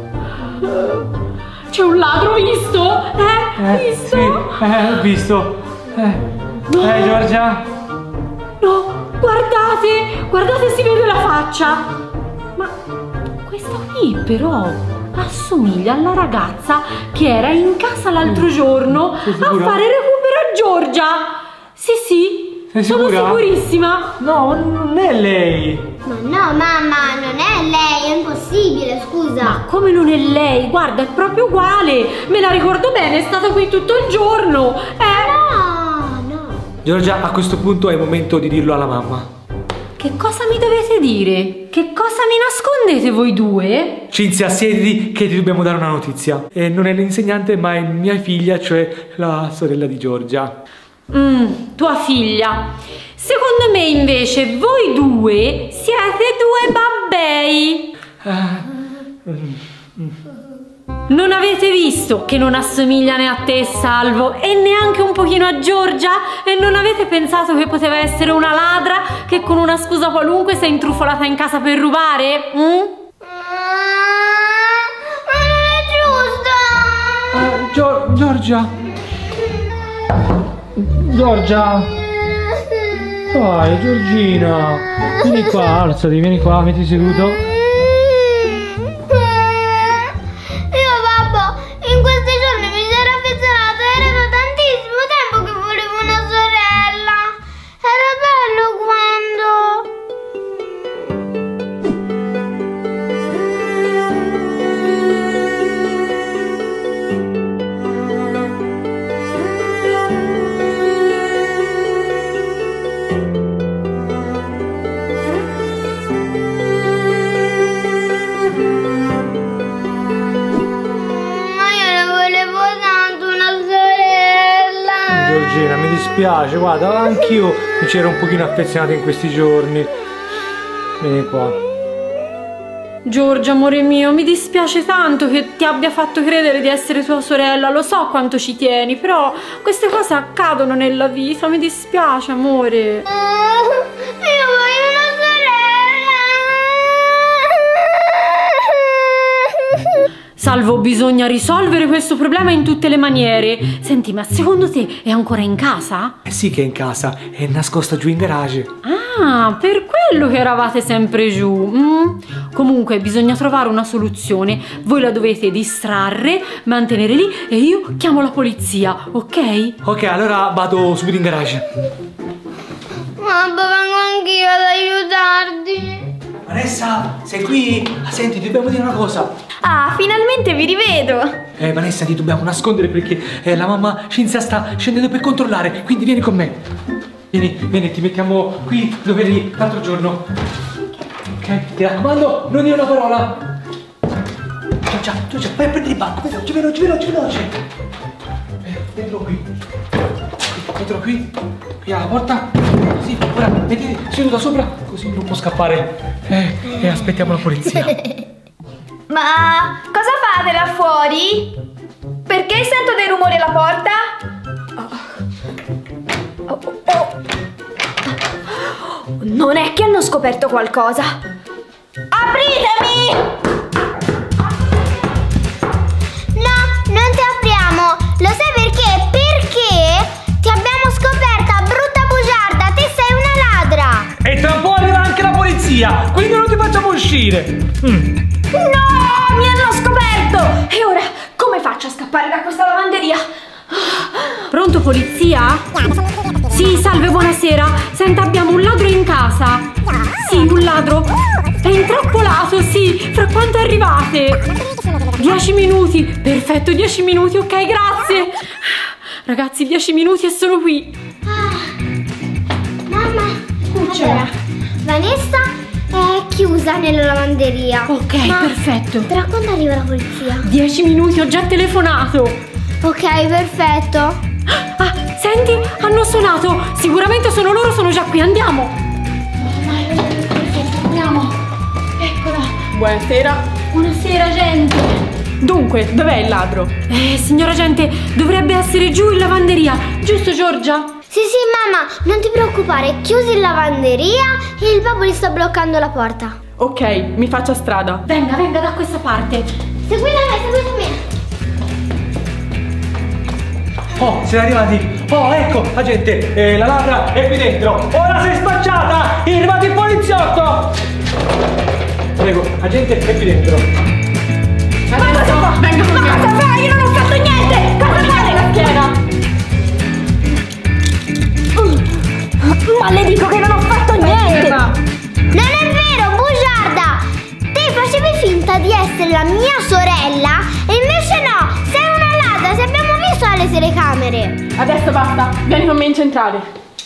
C'è un ladro, visto? Visto? Sì, ho visto. No. Giorgia? No, guardate, si vede la faccia. Ma questa qui però assomiglia alla ragazza che era in casa l'altro giorno a fare recupero a Giorgia. Sì, sei sono sicura? Sicurissima. No, non è lei. Ma no, mamma, non è lei, è impossibile, scusa. Ma come non è lei? Guarda, è proprio uguale. Me la ricordo bene, è stata qui tutto il giorno. No. Giorgia, a questo punto è il momento di dirlo alla mamma. Che cosa mi dovete dire? Che cosa mi nascondete voi due? Cinzia, siediti che ti dobbiamo dare una notizia. E non è l'insegnante, ma è mia figlia, cioè la sorella di Giorgia. Tua figlia. Secondo me invece voi due siete due babbei. Non avete visto che non assomiglia né a te, Salvo, e neanche un pochino a Giorgia? E non avete pensato che poteva essere una ladra che con una scusa qualunque si è intrufolata in casa per rubare? Ma non è giusto. Giorgia. Dai, Giorgina. Vieni qua, alzati, vieni qua, metti seduto. Giorgina, mi dispiace, guarda, anch'io mi c'ero un pochino affezionato in questi giorni. Vieni qua. Giorgia, amore mio, mi dispiace tanto che ti abbia fatto credere di essere tua sorella. Lo so quanto ci tieni, però queste cose accadono nella vita. Mi dispiace, amore. Io voglio una sorella. Salvo, bisogna risolvere questo problema in tutte le maniere. Senti, ma secondo te è ancora in casa? Sì che è in casa, è nascosta giù in garage. Ah, per quello che eravate sempre giù. Comunque bisogna trovare una soluzione. Voi la dovete distrarre, mantenere lì e io chiamo la polizia, ok? Ok, allora vado subito in garage. Mamma, vengo anch'io ad aiutarti. Vanessa, sei qui? Senti, ti dobbiamo dire una cosa. Ah, finalmente vi rivedo. Vanessa, ti dobbiamo nascondere perché la mamma Cinzia sta scendendo per controllare, quindi vieni con me. Vieni, ti mettiamo qui dove eri l'altro giorno. Ok, ti raccomando, non dire una parola. Giorgia, vai a prendere il banco, veloce. Mettilo qui alla porta. Sì, ora mettiti seduta sopra, così non può scappare. E aspettiamo la polizia. Ma cosa fate là fuori? Perché sento dei rumori alla porta? Non è che hanno scoperto qualcosa? Apritemi! No, non ti apriamo. Lo sai perché? Perché ti abbiamo scoperta, brutta bugiarda. Te sei una ladra. E tra un po' arriva anche la polizia, quindi non ti facciamo uscire. No, mi hanno scoperto! E ora come faccio a scappare da questa lavanderia? Pronto, polizia? Sì, salve, buonasera. Senta, abbiamo un ladro in casa. Sì, un ladro. È intrappolato, sì. Fra quanto arrivate? 10 minuti. Perfetto, 10 minuti, ok, grazie. Ragazzi, 10 minuti e sono qui. Mamma, allora, Vanessa è chiusa nella lavanderia. Ok, perfetto. Tra quando arriva la polizia? 10 minuti, ho già telefonato. Ok, perfetto. Ah, senti, hanno suonato. Sicuramente sono loro, sono già qui, andiamo. Perfetto, andiamo. Eccola. Buonasera. Buonasera, gente. Dunque, dov'è il ladro? Signora gente, dovrebbe essere giù in lavanderia. Giusto, Giorgia? Sì, mamma, non ti preoccupare, chiusi in lavanderia e il babbo gli sta bloccando la porta. Ok, mi faccia strada. Venga da questa parte. Seguitemi. Oh, siete arrivati. Oh, ecco, la gente, la ladra è qui dentro. Ora sei spacciata. È arrivato il poliziotto. Prego, la gente è qui dentro. Ma cosa fa? Venga con me. Ma cosa fai? Io non ho fatto niente. Cosa fai la schiena? Ma le dico che non ho fatto niente! Non è vero, bugiarda! Te facevi finta di essere la mia sorella e invece no! Sei una ladra, se abbiamo visto alle telecamere! Adesso basta, vieni con me in centrale.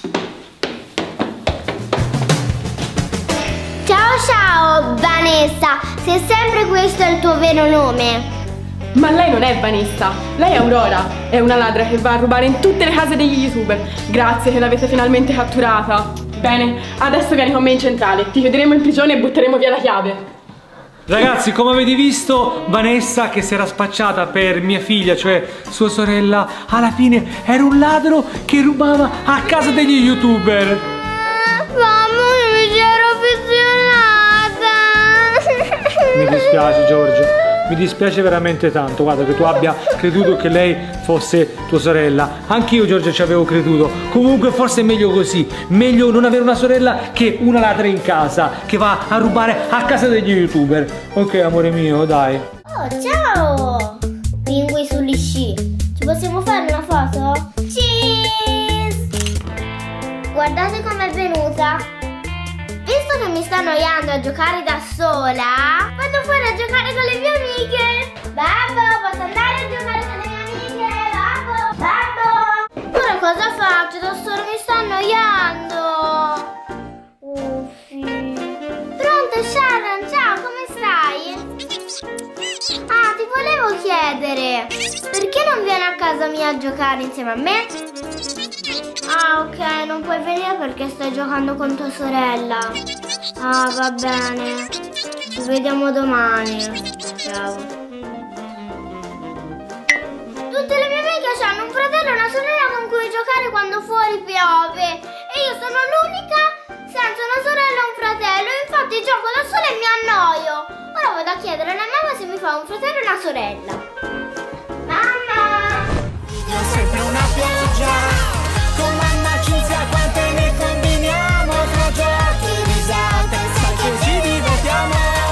Ciao, Vanessa! Se sempre questo è il tuo vero nome! Ma lei non è Vanessa, lei è Aurora. È una ladra che va a rubare in tutte le case degli youtuber. Grazie che l'avete finalmente catturata. Bene, adesso vieni con me in centrale. Ti chiuderemo in prigione e butteremo via la chiave. Ragazzi, come avete visto, Vanessa, che si era spacciata per mia figlia, cioè sua sorella, alla fine era un ladro che rubava a casa degli youtuber. Mamma, mi c'ero affezionata! Mi dispiace, Giorgia. Mi dispiace veramente tanto, guarda, che tu abbia creduto che lei fosse tua sorella. Anch'io, Giorgia, ci avevo creduto. Comunque forse è meglio così. Meglio non avere una sorella che una ladra in casa, che va a rubare a casa degli youtuber. Ok, amore mio, dai. Oh, ciao! Pingui sugli sci. Ci possiamo fare una foto? Cheese! Guardate com'è venuta. Visto che mi sto annoiando a giocare da sola, vado fuori a giocare con le mie amiche. Babbo, posso andare a giocare con le mie amiche? Babbo! Ora cosa faccio? Da sola mi sto annoiando. Pronto, Sharon, ciao, come stai? Ah, ti volevo chiedere, perché non vieni a casa mia a giocare insieme a me? Ah, ok, non puoi venire perché stai giocando con tua sorella. Ah, va bene. Ci vediamo domani. Ciao. Tutte le mie amiche hanno un fratello e una sorella con cui giocare quando fuori piove. E io sono l'unica senza una sorella e un fratello. Infatti gioco da sola e mi annoio. Ora vado a chiedere alla mamma se mi fa un fratello e una sorella. Mamma! Io sempre una pioggia. Con mamma Cinzia quante ne combiniamo, tra giochi, risate, sai che ci divertiamo.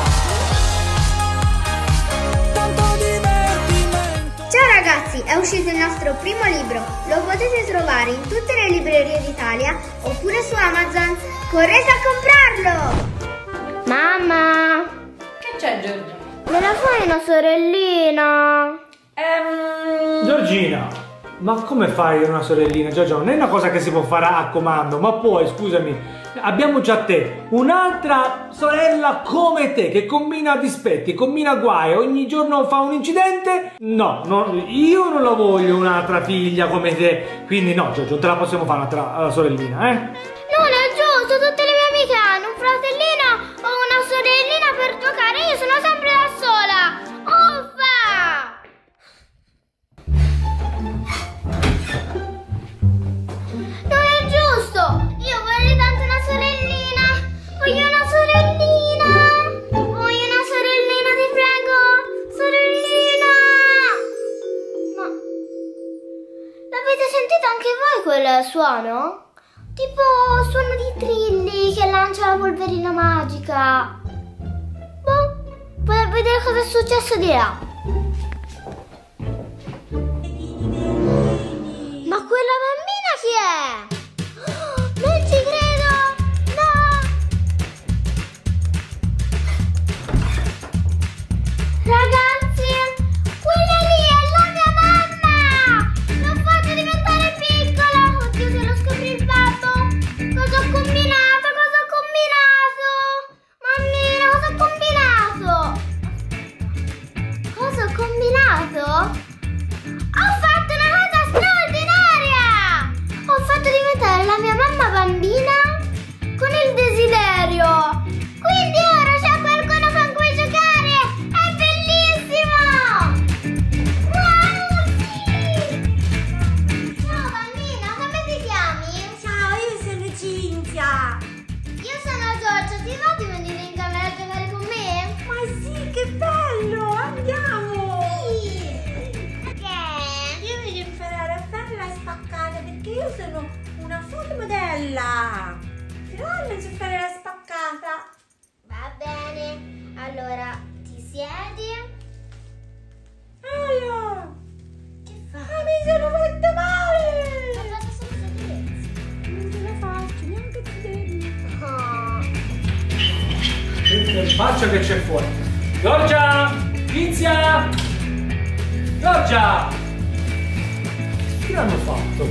Tanto divertimento. Ciao ragazzi, è uscito il nostro primo libro. Lo potete trovare in tutte le librerie d'Italia oppure su Amazon. Correte a comprarlo! Mamma! Che c'è, Giorgia? Me la fai una sorellina? Giorgina, ma come fai una sorellina? Giorgia, non è una cosa che si può fare a comando, ma poi, scusami, abbiamo già te, un'altra sorella come te, che combina dispetti, combina guai, ogni giorno fa un incidente? No, io non la voglio un'altra figlia come te, quindi no, Giorgia, non te la possiamo fare un'altra sorellina, eh? Non è giusto, tutte le mie amiche hanno un fratellino o una sorellina per giocare, io sono sempre da sola. Uffa! Non è giusto! Io vorrei tanto una sorellina! Voglio una sorellina! Voglio una sorellina, ti prego! Sorellina! Ma... l'avete sentito anche voi quel suono? Tipo suono di Trilli che lancia la polverina magica. Boh, vado a vedere cosa è successo di là. Ma quella bambina chi è? Oh, non ci credo! No! Ragazzi, faccia che c'è fuori. Giorgia! Cinzia! Giorgia! Che l'hanno fatto?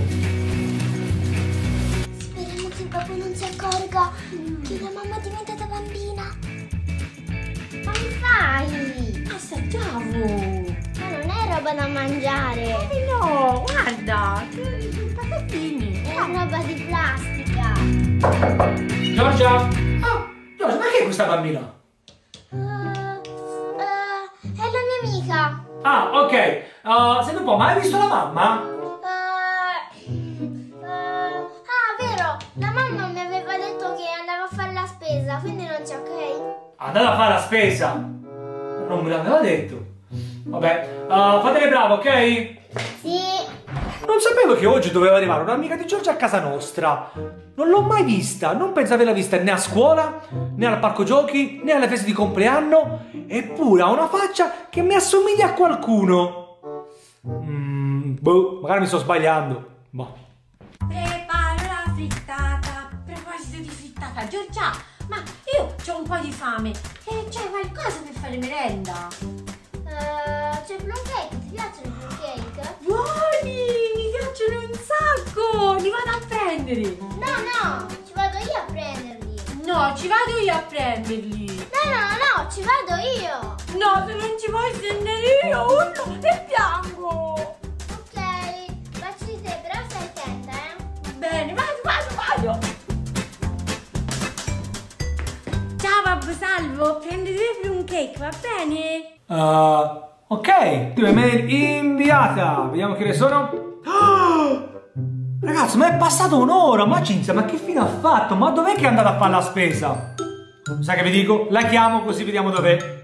Speriamo che il babbo non si accorga che la mamma è diventata bambina. Ma che fai? Assaggiavo. Ma non è roba da mangiare. No, guarda, patatini. È roba di plastica. Giorgia? Ah, Giorgia, ma che è questa bambina? È la mia amica. Ah, ok. Senti un po', ma hai visto la mamma? Vero, la mamma mi aveva detto che andava a fare la spesa, quindi non c'è, ok? Andate a fare la spesa. Non me l'aveva detto. Vabbè, fatele bravo, ok? Sì. Non sapevo che oggi doveva arrivare un'amica di Giorgia a casa nostra. Non l'ho mai vista, non penso averla vista né a scuola, né al parco giochi, né alle feste di compleanno. Eppure ha una faccia che mi assomiglia a qualcuno. Boh, magari mi sto sbagliando. Boh. Preparo la frittata. A proposito di frittata, Giorgia, ma io ho un po' di fame. E c'è qualcosa per fare merenda? C'è plum cake, ti piacciono i plum cake? Buoni, mi piacciono un sacco. Li vado a prendere. No, ci vado io a prenderli. No, ci vado io a prenderli. No, ci vado io. No, se non ci vuoi stendere io, urlo e piango. Ok, faccio di te, però stai attenta, Bene, vado. Ciao babbo Salvo, prendi 2 plum cake, va bene? Ok, tu me l'hai inviata. Vediamo che ne sono. Ragazzi, ma è passata un'ora. Ma Cinzia, ma che fine ha fatto? Ma dov'è che è andata a fare la spesa? Sai che vi dico? La chiamo così vediamo dov'è.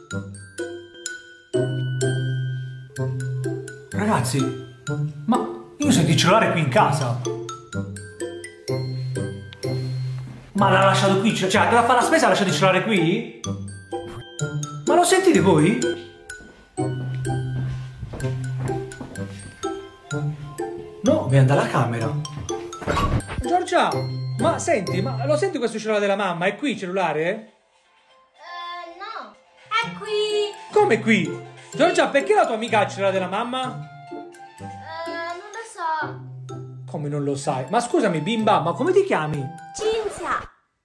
Ragazzi, ma io sento il cellulare qui in casa. Ma l'ha lasciato qui? Cioè, andava a fare la spesa e ha lasciato il cellulare qui? Ma lo sentite voi? No, mi andare alla camera. Giorgia, ma senti, ma lo senti questo cellulare della mamma? È qui il cellulare? No. È qui. Come qui? Giorgia, perché la tua amica ha il cellulare della mamma? Non lo so. Come non lo sai? Ma scusami bimba, ma come ti chiami? Cinzia.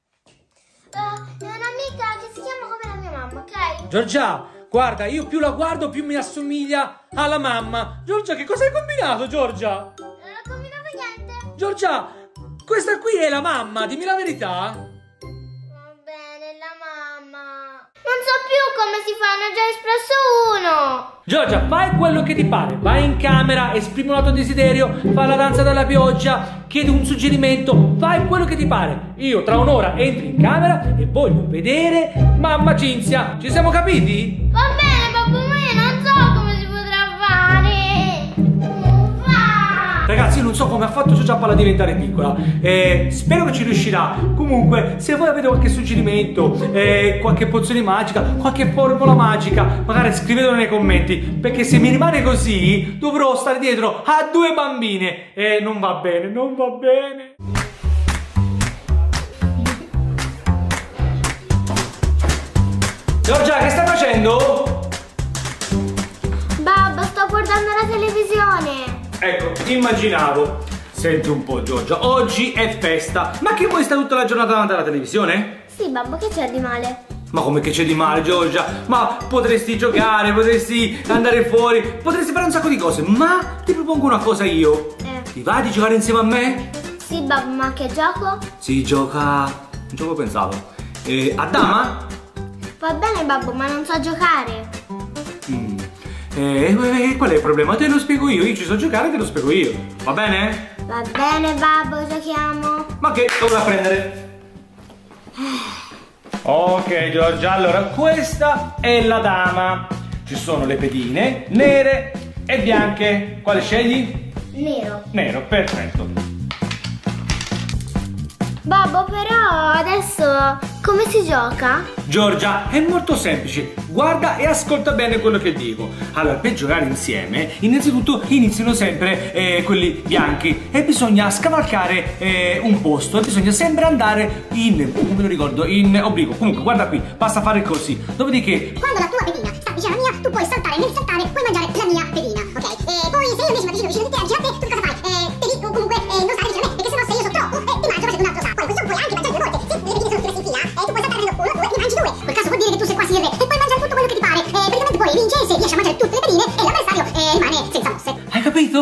È un'amica che si chiama come la mia mamma, ok? Giorgia, guarda, io più la guardo più mi assomiglia alla mamma. Giorgia, che cosa hai combinato, Giorgia? Non ho combinato niente. Giorgia, questa qui è la mamma, dimmi la verità. Va bene, la mamma. Non so più come si fa, ne ho già espresso uno. Giorgia, fai quello che ti pare. Vai in camera, esprimi un tuo desiderio, fai la danza della pioggia, chiedi un suggerimento, fai quello che ti pare. Io tra un'ora entro in camera e voglio vedere mamma Cinzia. Ci siamo capiti? Va bene, babbo, ma io non so come si potrà fare. Ragazzi, io non so come ha fatto Giorgia a diventare piccola. Spero che ci riuscirà. Comunque, se voi avete qualche suggerimento, qualche pozione magica, qualche formula magica, magari scrivetelo nei commenti. Perché se mi rimane così, dovrò stare dietro a 2 bambine. E non va bene, non va bene. Giorgia, che stai facendo? Babbo, sto guardando la televisione. Ecco, immaginavo. Senti un po', Giorgia, oggi è festa. Ma che vuoi stare tutta la giornata davanti alla televisione? Sì, babbo, che c'è di male? Ma come che c'è di male, Giorgia? Ma potresti giocare, potresti andare fuori, potresti fare un sacco di cose. Ma ti propongo una cosa io. Ti va di giocare insieme a me? Sì, babbo, ma che gioco? Si gioca... un gioco pensato. A dama? Va bene, babbo, ma non so giocare. Qual è il problema? Te lo spiego io ci so giocare, te lo spiego io. Va bene? Va bene, babbo, giochiamo. Ma che? Lo vuoi prendere? Ok, Giorgia, allora questa è la dama. Ci sono le pedine nere e bianche. Quale scegli? Nero. Nero, perfetto. Babbo, però adesso come si gioca? Giorgia, è molto semplice. Guarda e ascolta bene quello che dico. Allora, per giocare insieme, innanzitutto iniziano sempre quelli bianchi e bisogna scavalcare un posto e bisogna sempre andare in, come me lo ricordo, in obliquo. Comunque, guarda qui, basta fare così. Dopodiché, Quando la tua pedina sta vicino alla mia, tu puoi saltare, nel saltare puoi mangiare la mia pedina, ok? E poi se io invece mi avvicino vicino di te, a te, tu cosa fai? Devi comunque non stare vicino a me, perché sennò se io so troppo, ti mangio perché un altro sa. Poi questo puoi anche mangiare 2 volte. Se le pedine sono tutte messe in fila, tu puoi saltare 1, 2, ne mangi 2. Quel caso vuol dire che tu sei quasi il re e puoi mangiare tutto quello che ti pare. Praticamente poi vince se riesci a mangiare tutte le pedine e l'avversario rimane senza mosse. hai capito?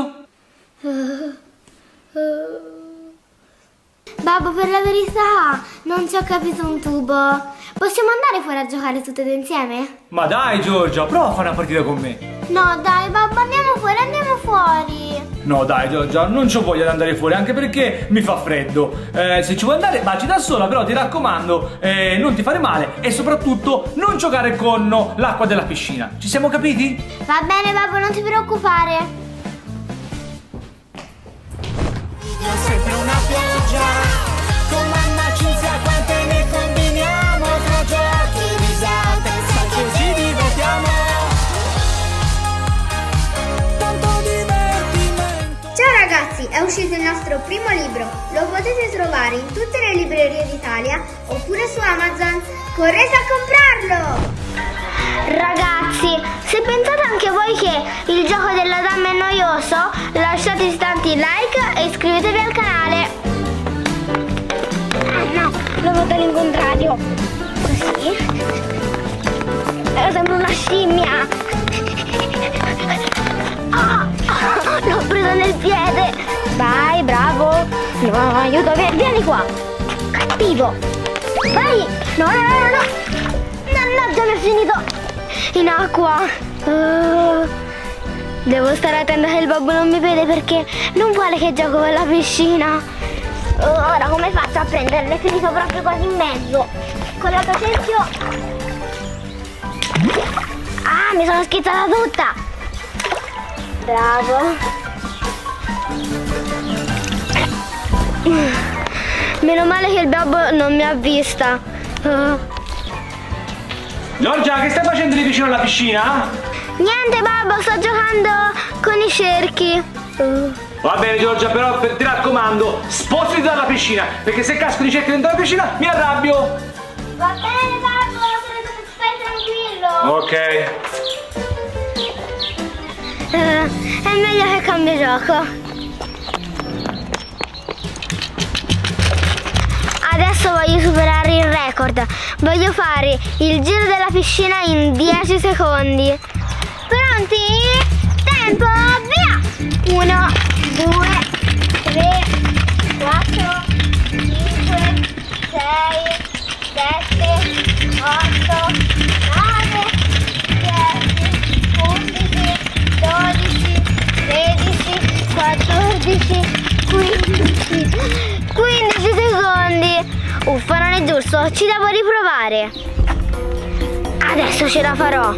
Babbo, per la verità non ci ho capito un tubo. Possiamo andare fuori a giocare tutte e due insieme? Ma dai Giorgia, prova a fare una partita con me. No dai babbo, andiamo fuori. No dai Giorgia, non c'ho voglia di andare fuori, anche perché mi fa freddo. Se ci vuoi andare, vacci da sola, però ti raccomando, non ti fare male e soprattutto non giocare con l'acqua della piscina. Ci siamo capiti? Va bene babbo, non ti preoccupare. Io sempre una pioggia, con mamma Cinzia quante ne combiniamo, tra giochi, risate, salti ci divertiamo. Tanto divertimento. Ciao ragazzi, è uscito il nostro primo libro. Lo potete trovare in tutte le librerie d'Italia oppure su Amazon. Correte a comprarlo! Ragazzi, se pensate anche voi che il gioco della dama è noioso, lasciate tanti like e iscrivetevi al canale. Ah no, l'ho fatto all'incontrario. Così. Sembra una scimmia. L'ho preso nel piede. Vai, bravo. No, aiuto, vieni qua. Cattivo. Vai. No. Mannaggia, mi è finito in acqua. Devo stare attenta che il babbo non mi vede perché non vuole che gioco con la piscina. Ora come faccio a prenderlo? È finito proprio quasi in mezzo. Con la cerchio. Ah, mi sono schizzata tutta. Bravo. Meno male che il babbo non mi ha vista. Giorgia, che stai facendo lì vicino alla piscina? Niente babbo, sto giocando con i cerchi. Va bene Giorgia, però ti raccomando, spostati dalla piscina, perché se casco di cerchi dentro la piscina mi arrabbio. Va bene babbo, stai tranquillo. Ok. È meglio che cambio gioco. Adesso voglio superare il record. Voglio fare il giro della piscina in 10 secondi. Pronti? Tempo, via! 1, 2, 3, 4, 5, 6, 7, 8, 9, 10, 11, 12, 13, 14, 15 secondi. Uffa, non è giusto, ci devo riprovare. Adesso ce la farò.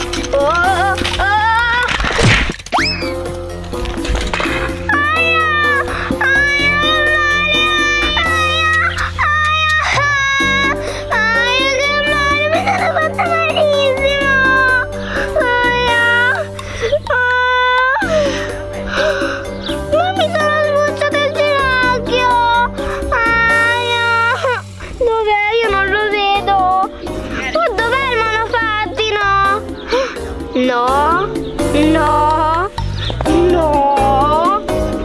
No, no, no.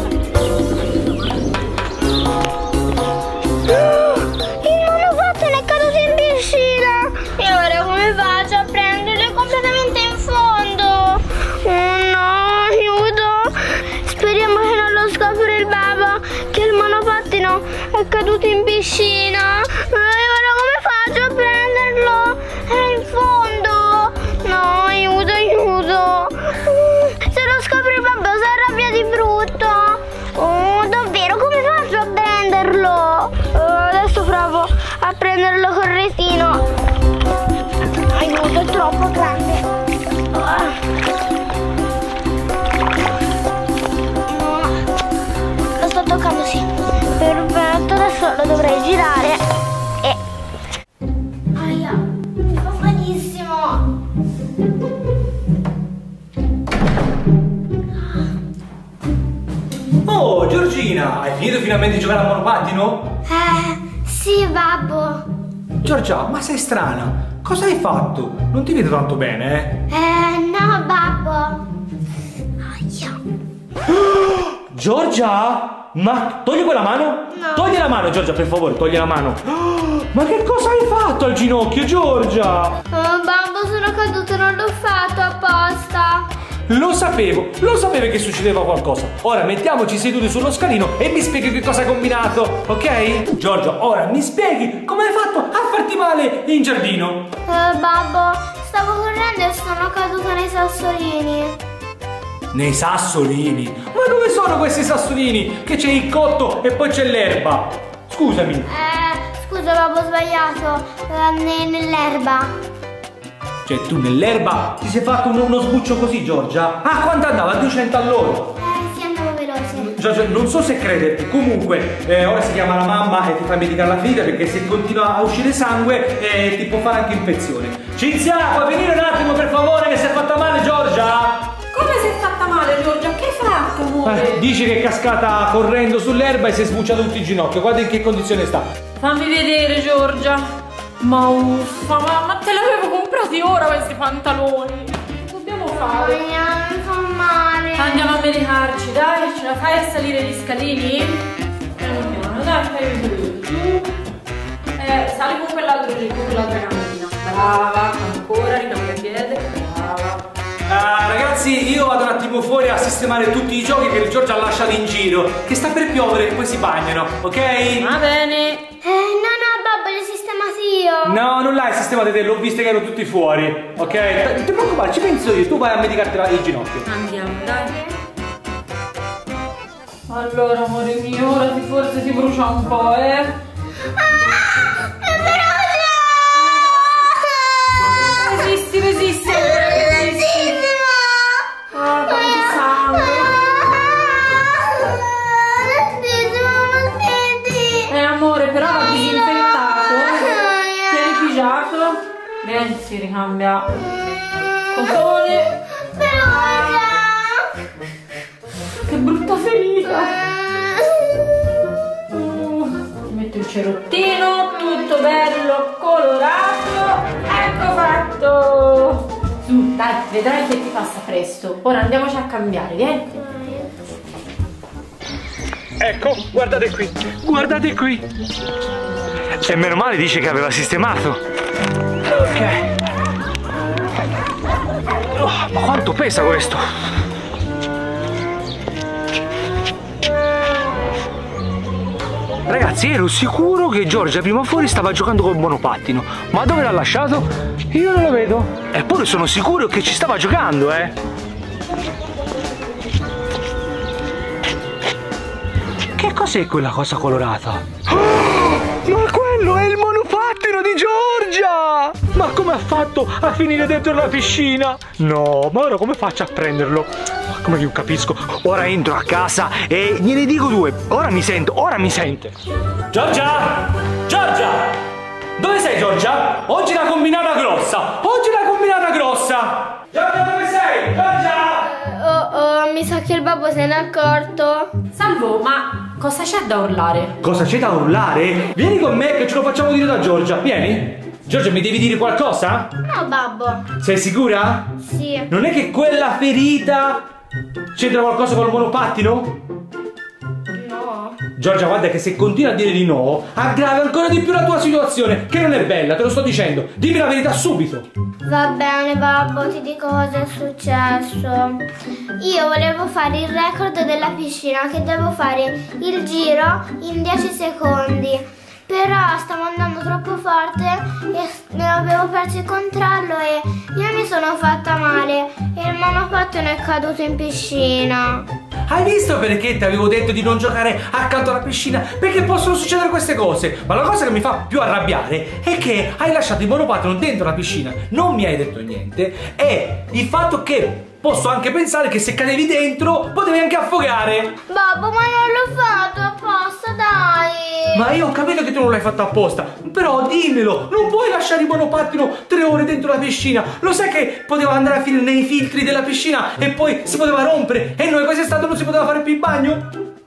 Il monopattino è caduto in piscina. E ora come faccio a prenderlo completamente in fondo? Oh no, aiuto. Speriamo che non lo scopri il babbo che il monopattino è caduto in piscina. E ora come faccio a prenderlo? È in fondo. No, aiuto. Se lo scopre il babbo si arrabbia di brutto. Oh, davvero, come faccio a prenderlo? Adesso provo a prenderlo col retino. Aiuto, è troppo grande. No, lo sto toccando, sì. Perfetto, adesso lo dovrei girare. Oh, Giorgina, hai finito finalmente di giocare a monopattino? Sì, babbo. Giorgia, ma sei strana. Cosa hai fatto? Non ti vedo tanto bene, No, babbo. Giorgia? Ma togli quella mano? No. Togli la mano, Giorgia, per favore, togli la mano. Ma che cosa hai fatto al ginocchio, Giorgia? Babbo, sono caduto, non l'ho fatto apposta. Lo sapevo che succedeva qualcosa. Ora mettiamoci seduti sullo scalino e mi spieghi che cosa hai combinato, ok? Giorgia, ora mi spieghi come hai fatto a farti male in giardino. Babbo, stavo correndo e sono caduta nei sassolini. Nei sassolini? Ma dove sono questi sassolini? Che c'è il cotto e poi c'è l'erba. Scusami. Scusa, babbo, ho sbagliato. Nell'erba. Cioè tu nell'erba ti sei fatto uno sbuccio così, Giorgia? Ah, quanto andava? A 200 all'ora? Sì, andavo veloce. Giorgia, non so se crederti. Comunque, ora si chiama la mamma e ti fa medicare la ferita, perché se continua a uscire sangue ti può fare anche infezione. Cinzia, puoi venire un attimo per favore, che si è fatta male Giorgia? Come si è fatta male, Giorgia? Che hai fatto, amore? Dice che è cascata correndo sull'erba e si è sbucciato tutto il ginocchio. Guarda in che condizione sta. Fammi vedere, Giorgia. Ma uffa, ma te l'avevo comprati ora questi pantaloni. Che dobbiamo fare? Mi fa male. Andiamo a medicarci, dai, ce la fai a salire gli scalini? Piano piano, dai, fai vedere. Giù. Sali con quell'altra cammina. Brava, ancora, ricambia piede. Brava. Ragazzi, io vado un attimo fuori a sistemare tutti i giochi che Giorgia ha lasciato in giro, che sta per piovere e poi si bagnano, ok? Va bene. No, babbo, li ho sistemati io. No, non l'hai sistemato te, l'ho visto che erano tutti fuori, ok? Non ti preoccupare, ci penso io, tu vai a medicarti il ginocchio. Andiamo, dai. Allora, amore mio, ora forse ti brucia un po', Resisti. Amore, però va disinfettato. Ti hai ripigiato? Bene, si ricambia cotone. Che brutta ferita. Ti metto il cerottino, tutto bello colorato. Ecco fatto. Su, dai, vedrai che ti passa presto. Ora andiamoci a cambiare, vieni. Ecco, guardate qui. E meno male dice che aveva sistemato. Ok. Ma quanto pesa questo? Ragazzi, ero sicuro che Giorgia prima fuori stava giocando col monopattino. Ma dove l'ha lasciato? Io non lo vedo. Eppure sono sicuro che ci stava giocando, Che cos'è quella cosa colorata? Oh, ma quello è il monopattino di Giorgia! Ma come ha fatto a finire dentro la piscina? No, ma ora come faccio a prenderlo? Ma come che io capisco? Ora entro a casa e gliene dico due. Ora mi sente. Giorgia! Dove sei, Giorgia? Oggi la combinata grossa! Giorgia, dove sei? Giorgia! Mi sa che il babbo se n'è accorto. Salvo, ma cosa c'è da urlare? Cosa c'è da urlare? Vieni con me che ce lo facciamo dire da Giorgia, vieni. Giorgia, mi devi dire qualcosa? No, babbo. Sei sicura? Sì. Non è che quella ferita c'entra qualcosa col monopattino? No. Giorgia, guarda che se continui a dire di no, aggrava ancora di più la tua situazione, che non è bella, te lo sto dicendo. Dimmi la verità subito. Va bene, babbo, ti dico cosa è successo. Io volevo fare il record della piscina, che devo fare il giro in 10 secondi. Però stavo andando troppo forte e avevo perso il controllo e io mi sono fatta male e il monopattino è caduto in piscina. Hai visto perché ti avevo detto di non giocare accanto alla piscina? Perché possono succedere queste cose. Ma la cosa che mi fa più arrabbiare è che hai lasciato il monopattino dentro la piscina, non mi hai detto niente, e il fatto che posso anche pensare che se cadevi dentro potevi anche affogare. Babbo, ma non l'ho fatto apposta, dai. Ma io ho capito che tu non l'hai fatto apposta, però dimmelo, non puoi lasciare il monopattino 3 ore dentro la piscina. Lo sai che poteva andare a finire nei filtri della piscina e poi si poteva rompere e noi quest'estate non si poteva fare più il bagno?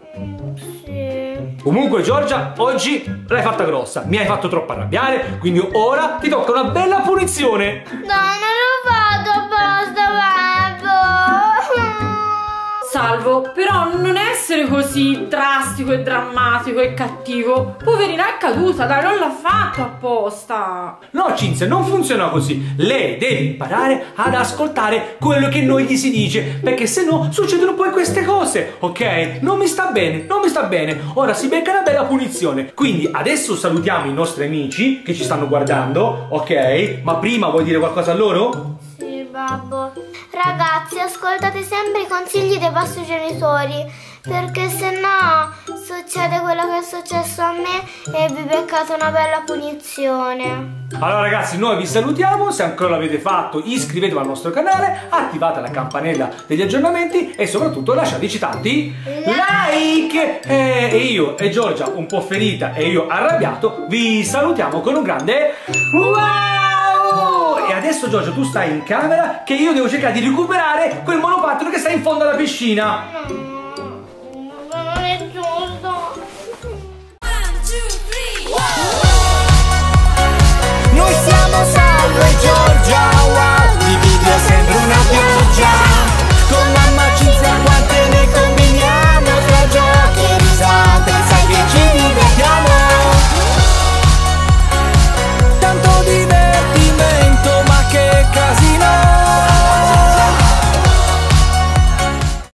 Comunque Giorgia, oggi l'hai fatta grossa, mi hai fatto troppo arrabbiare, quindi ora ti tocca una bella punizione. No, non l'ho fatto, basta, babbo. Salvo, però non essere così drastico e drammatico e cattivo. Poverina è caduta, dai, non l'ha fatto apposta. No, Cinzia, non funziona così. Lei deve imparare ad ascoltare quello che noi gli si dice, perché se no succedono poi queste cose, ok? Non mi sta bene, non mi sta bene. Ora si becca una bella punizione. Quindi adesso salutiamo i nostri amici che ci stanno guardando, ok? Ma prima vuoi dire qualcosa a loro? Sì, babbo. Ragazzi, ascoltate sempre i consigli dei vostri genitori, perché se no succede quello che è successo a me e vi beccate una bella punizione. Allora ragazzi, noi vi salutiamo, se ancora l'avete fatto iscrivetevi al nostro canale, attivate la campanella degli aggiornamenti e soprattutto lasciateci tanti like! E io e Giorgia, un po' ferita e io arrabbiato, vi salutiamo con un grande wow! E adesso Giorgia tu stai in camera che io devo cercare di recuperare quel monopattino che sta in fondo alla piscina. Non è giusto.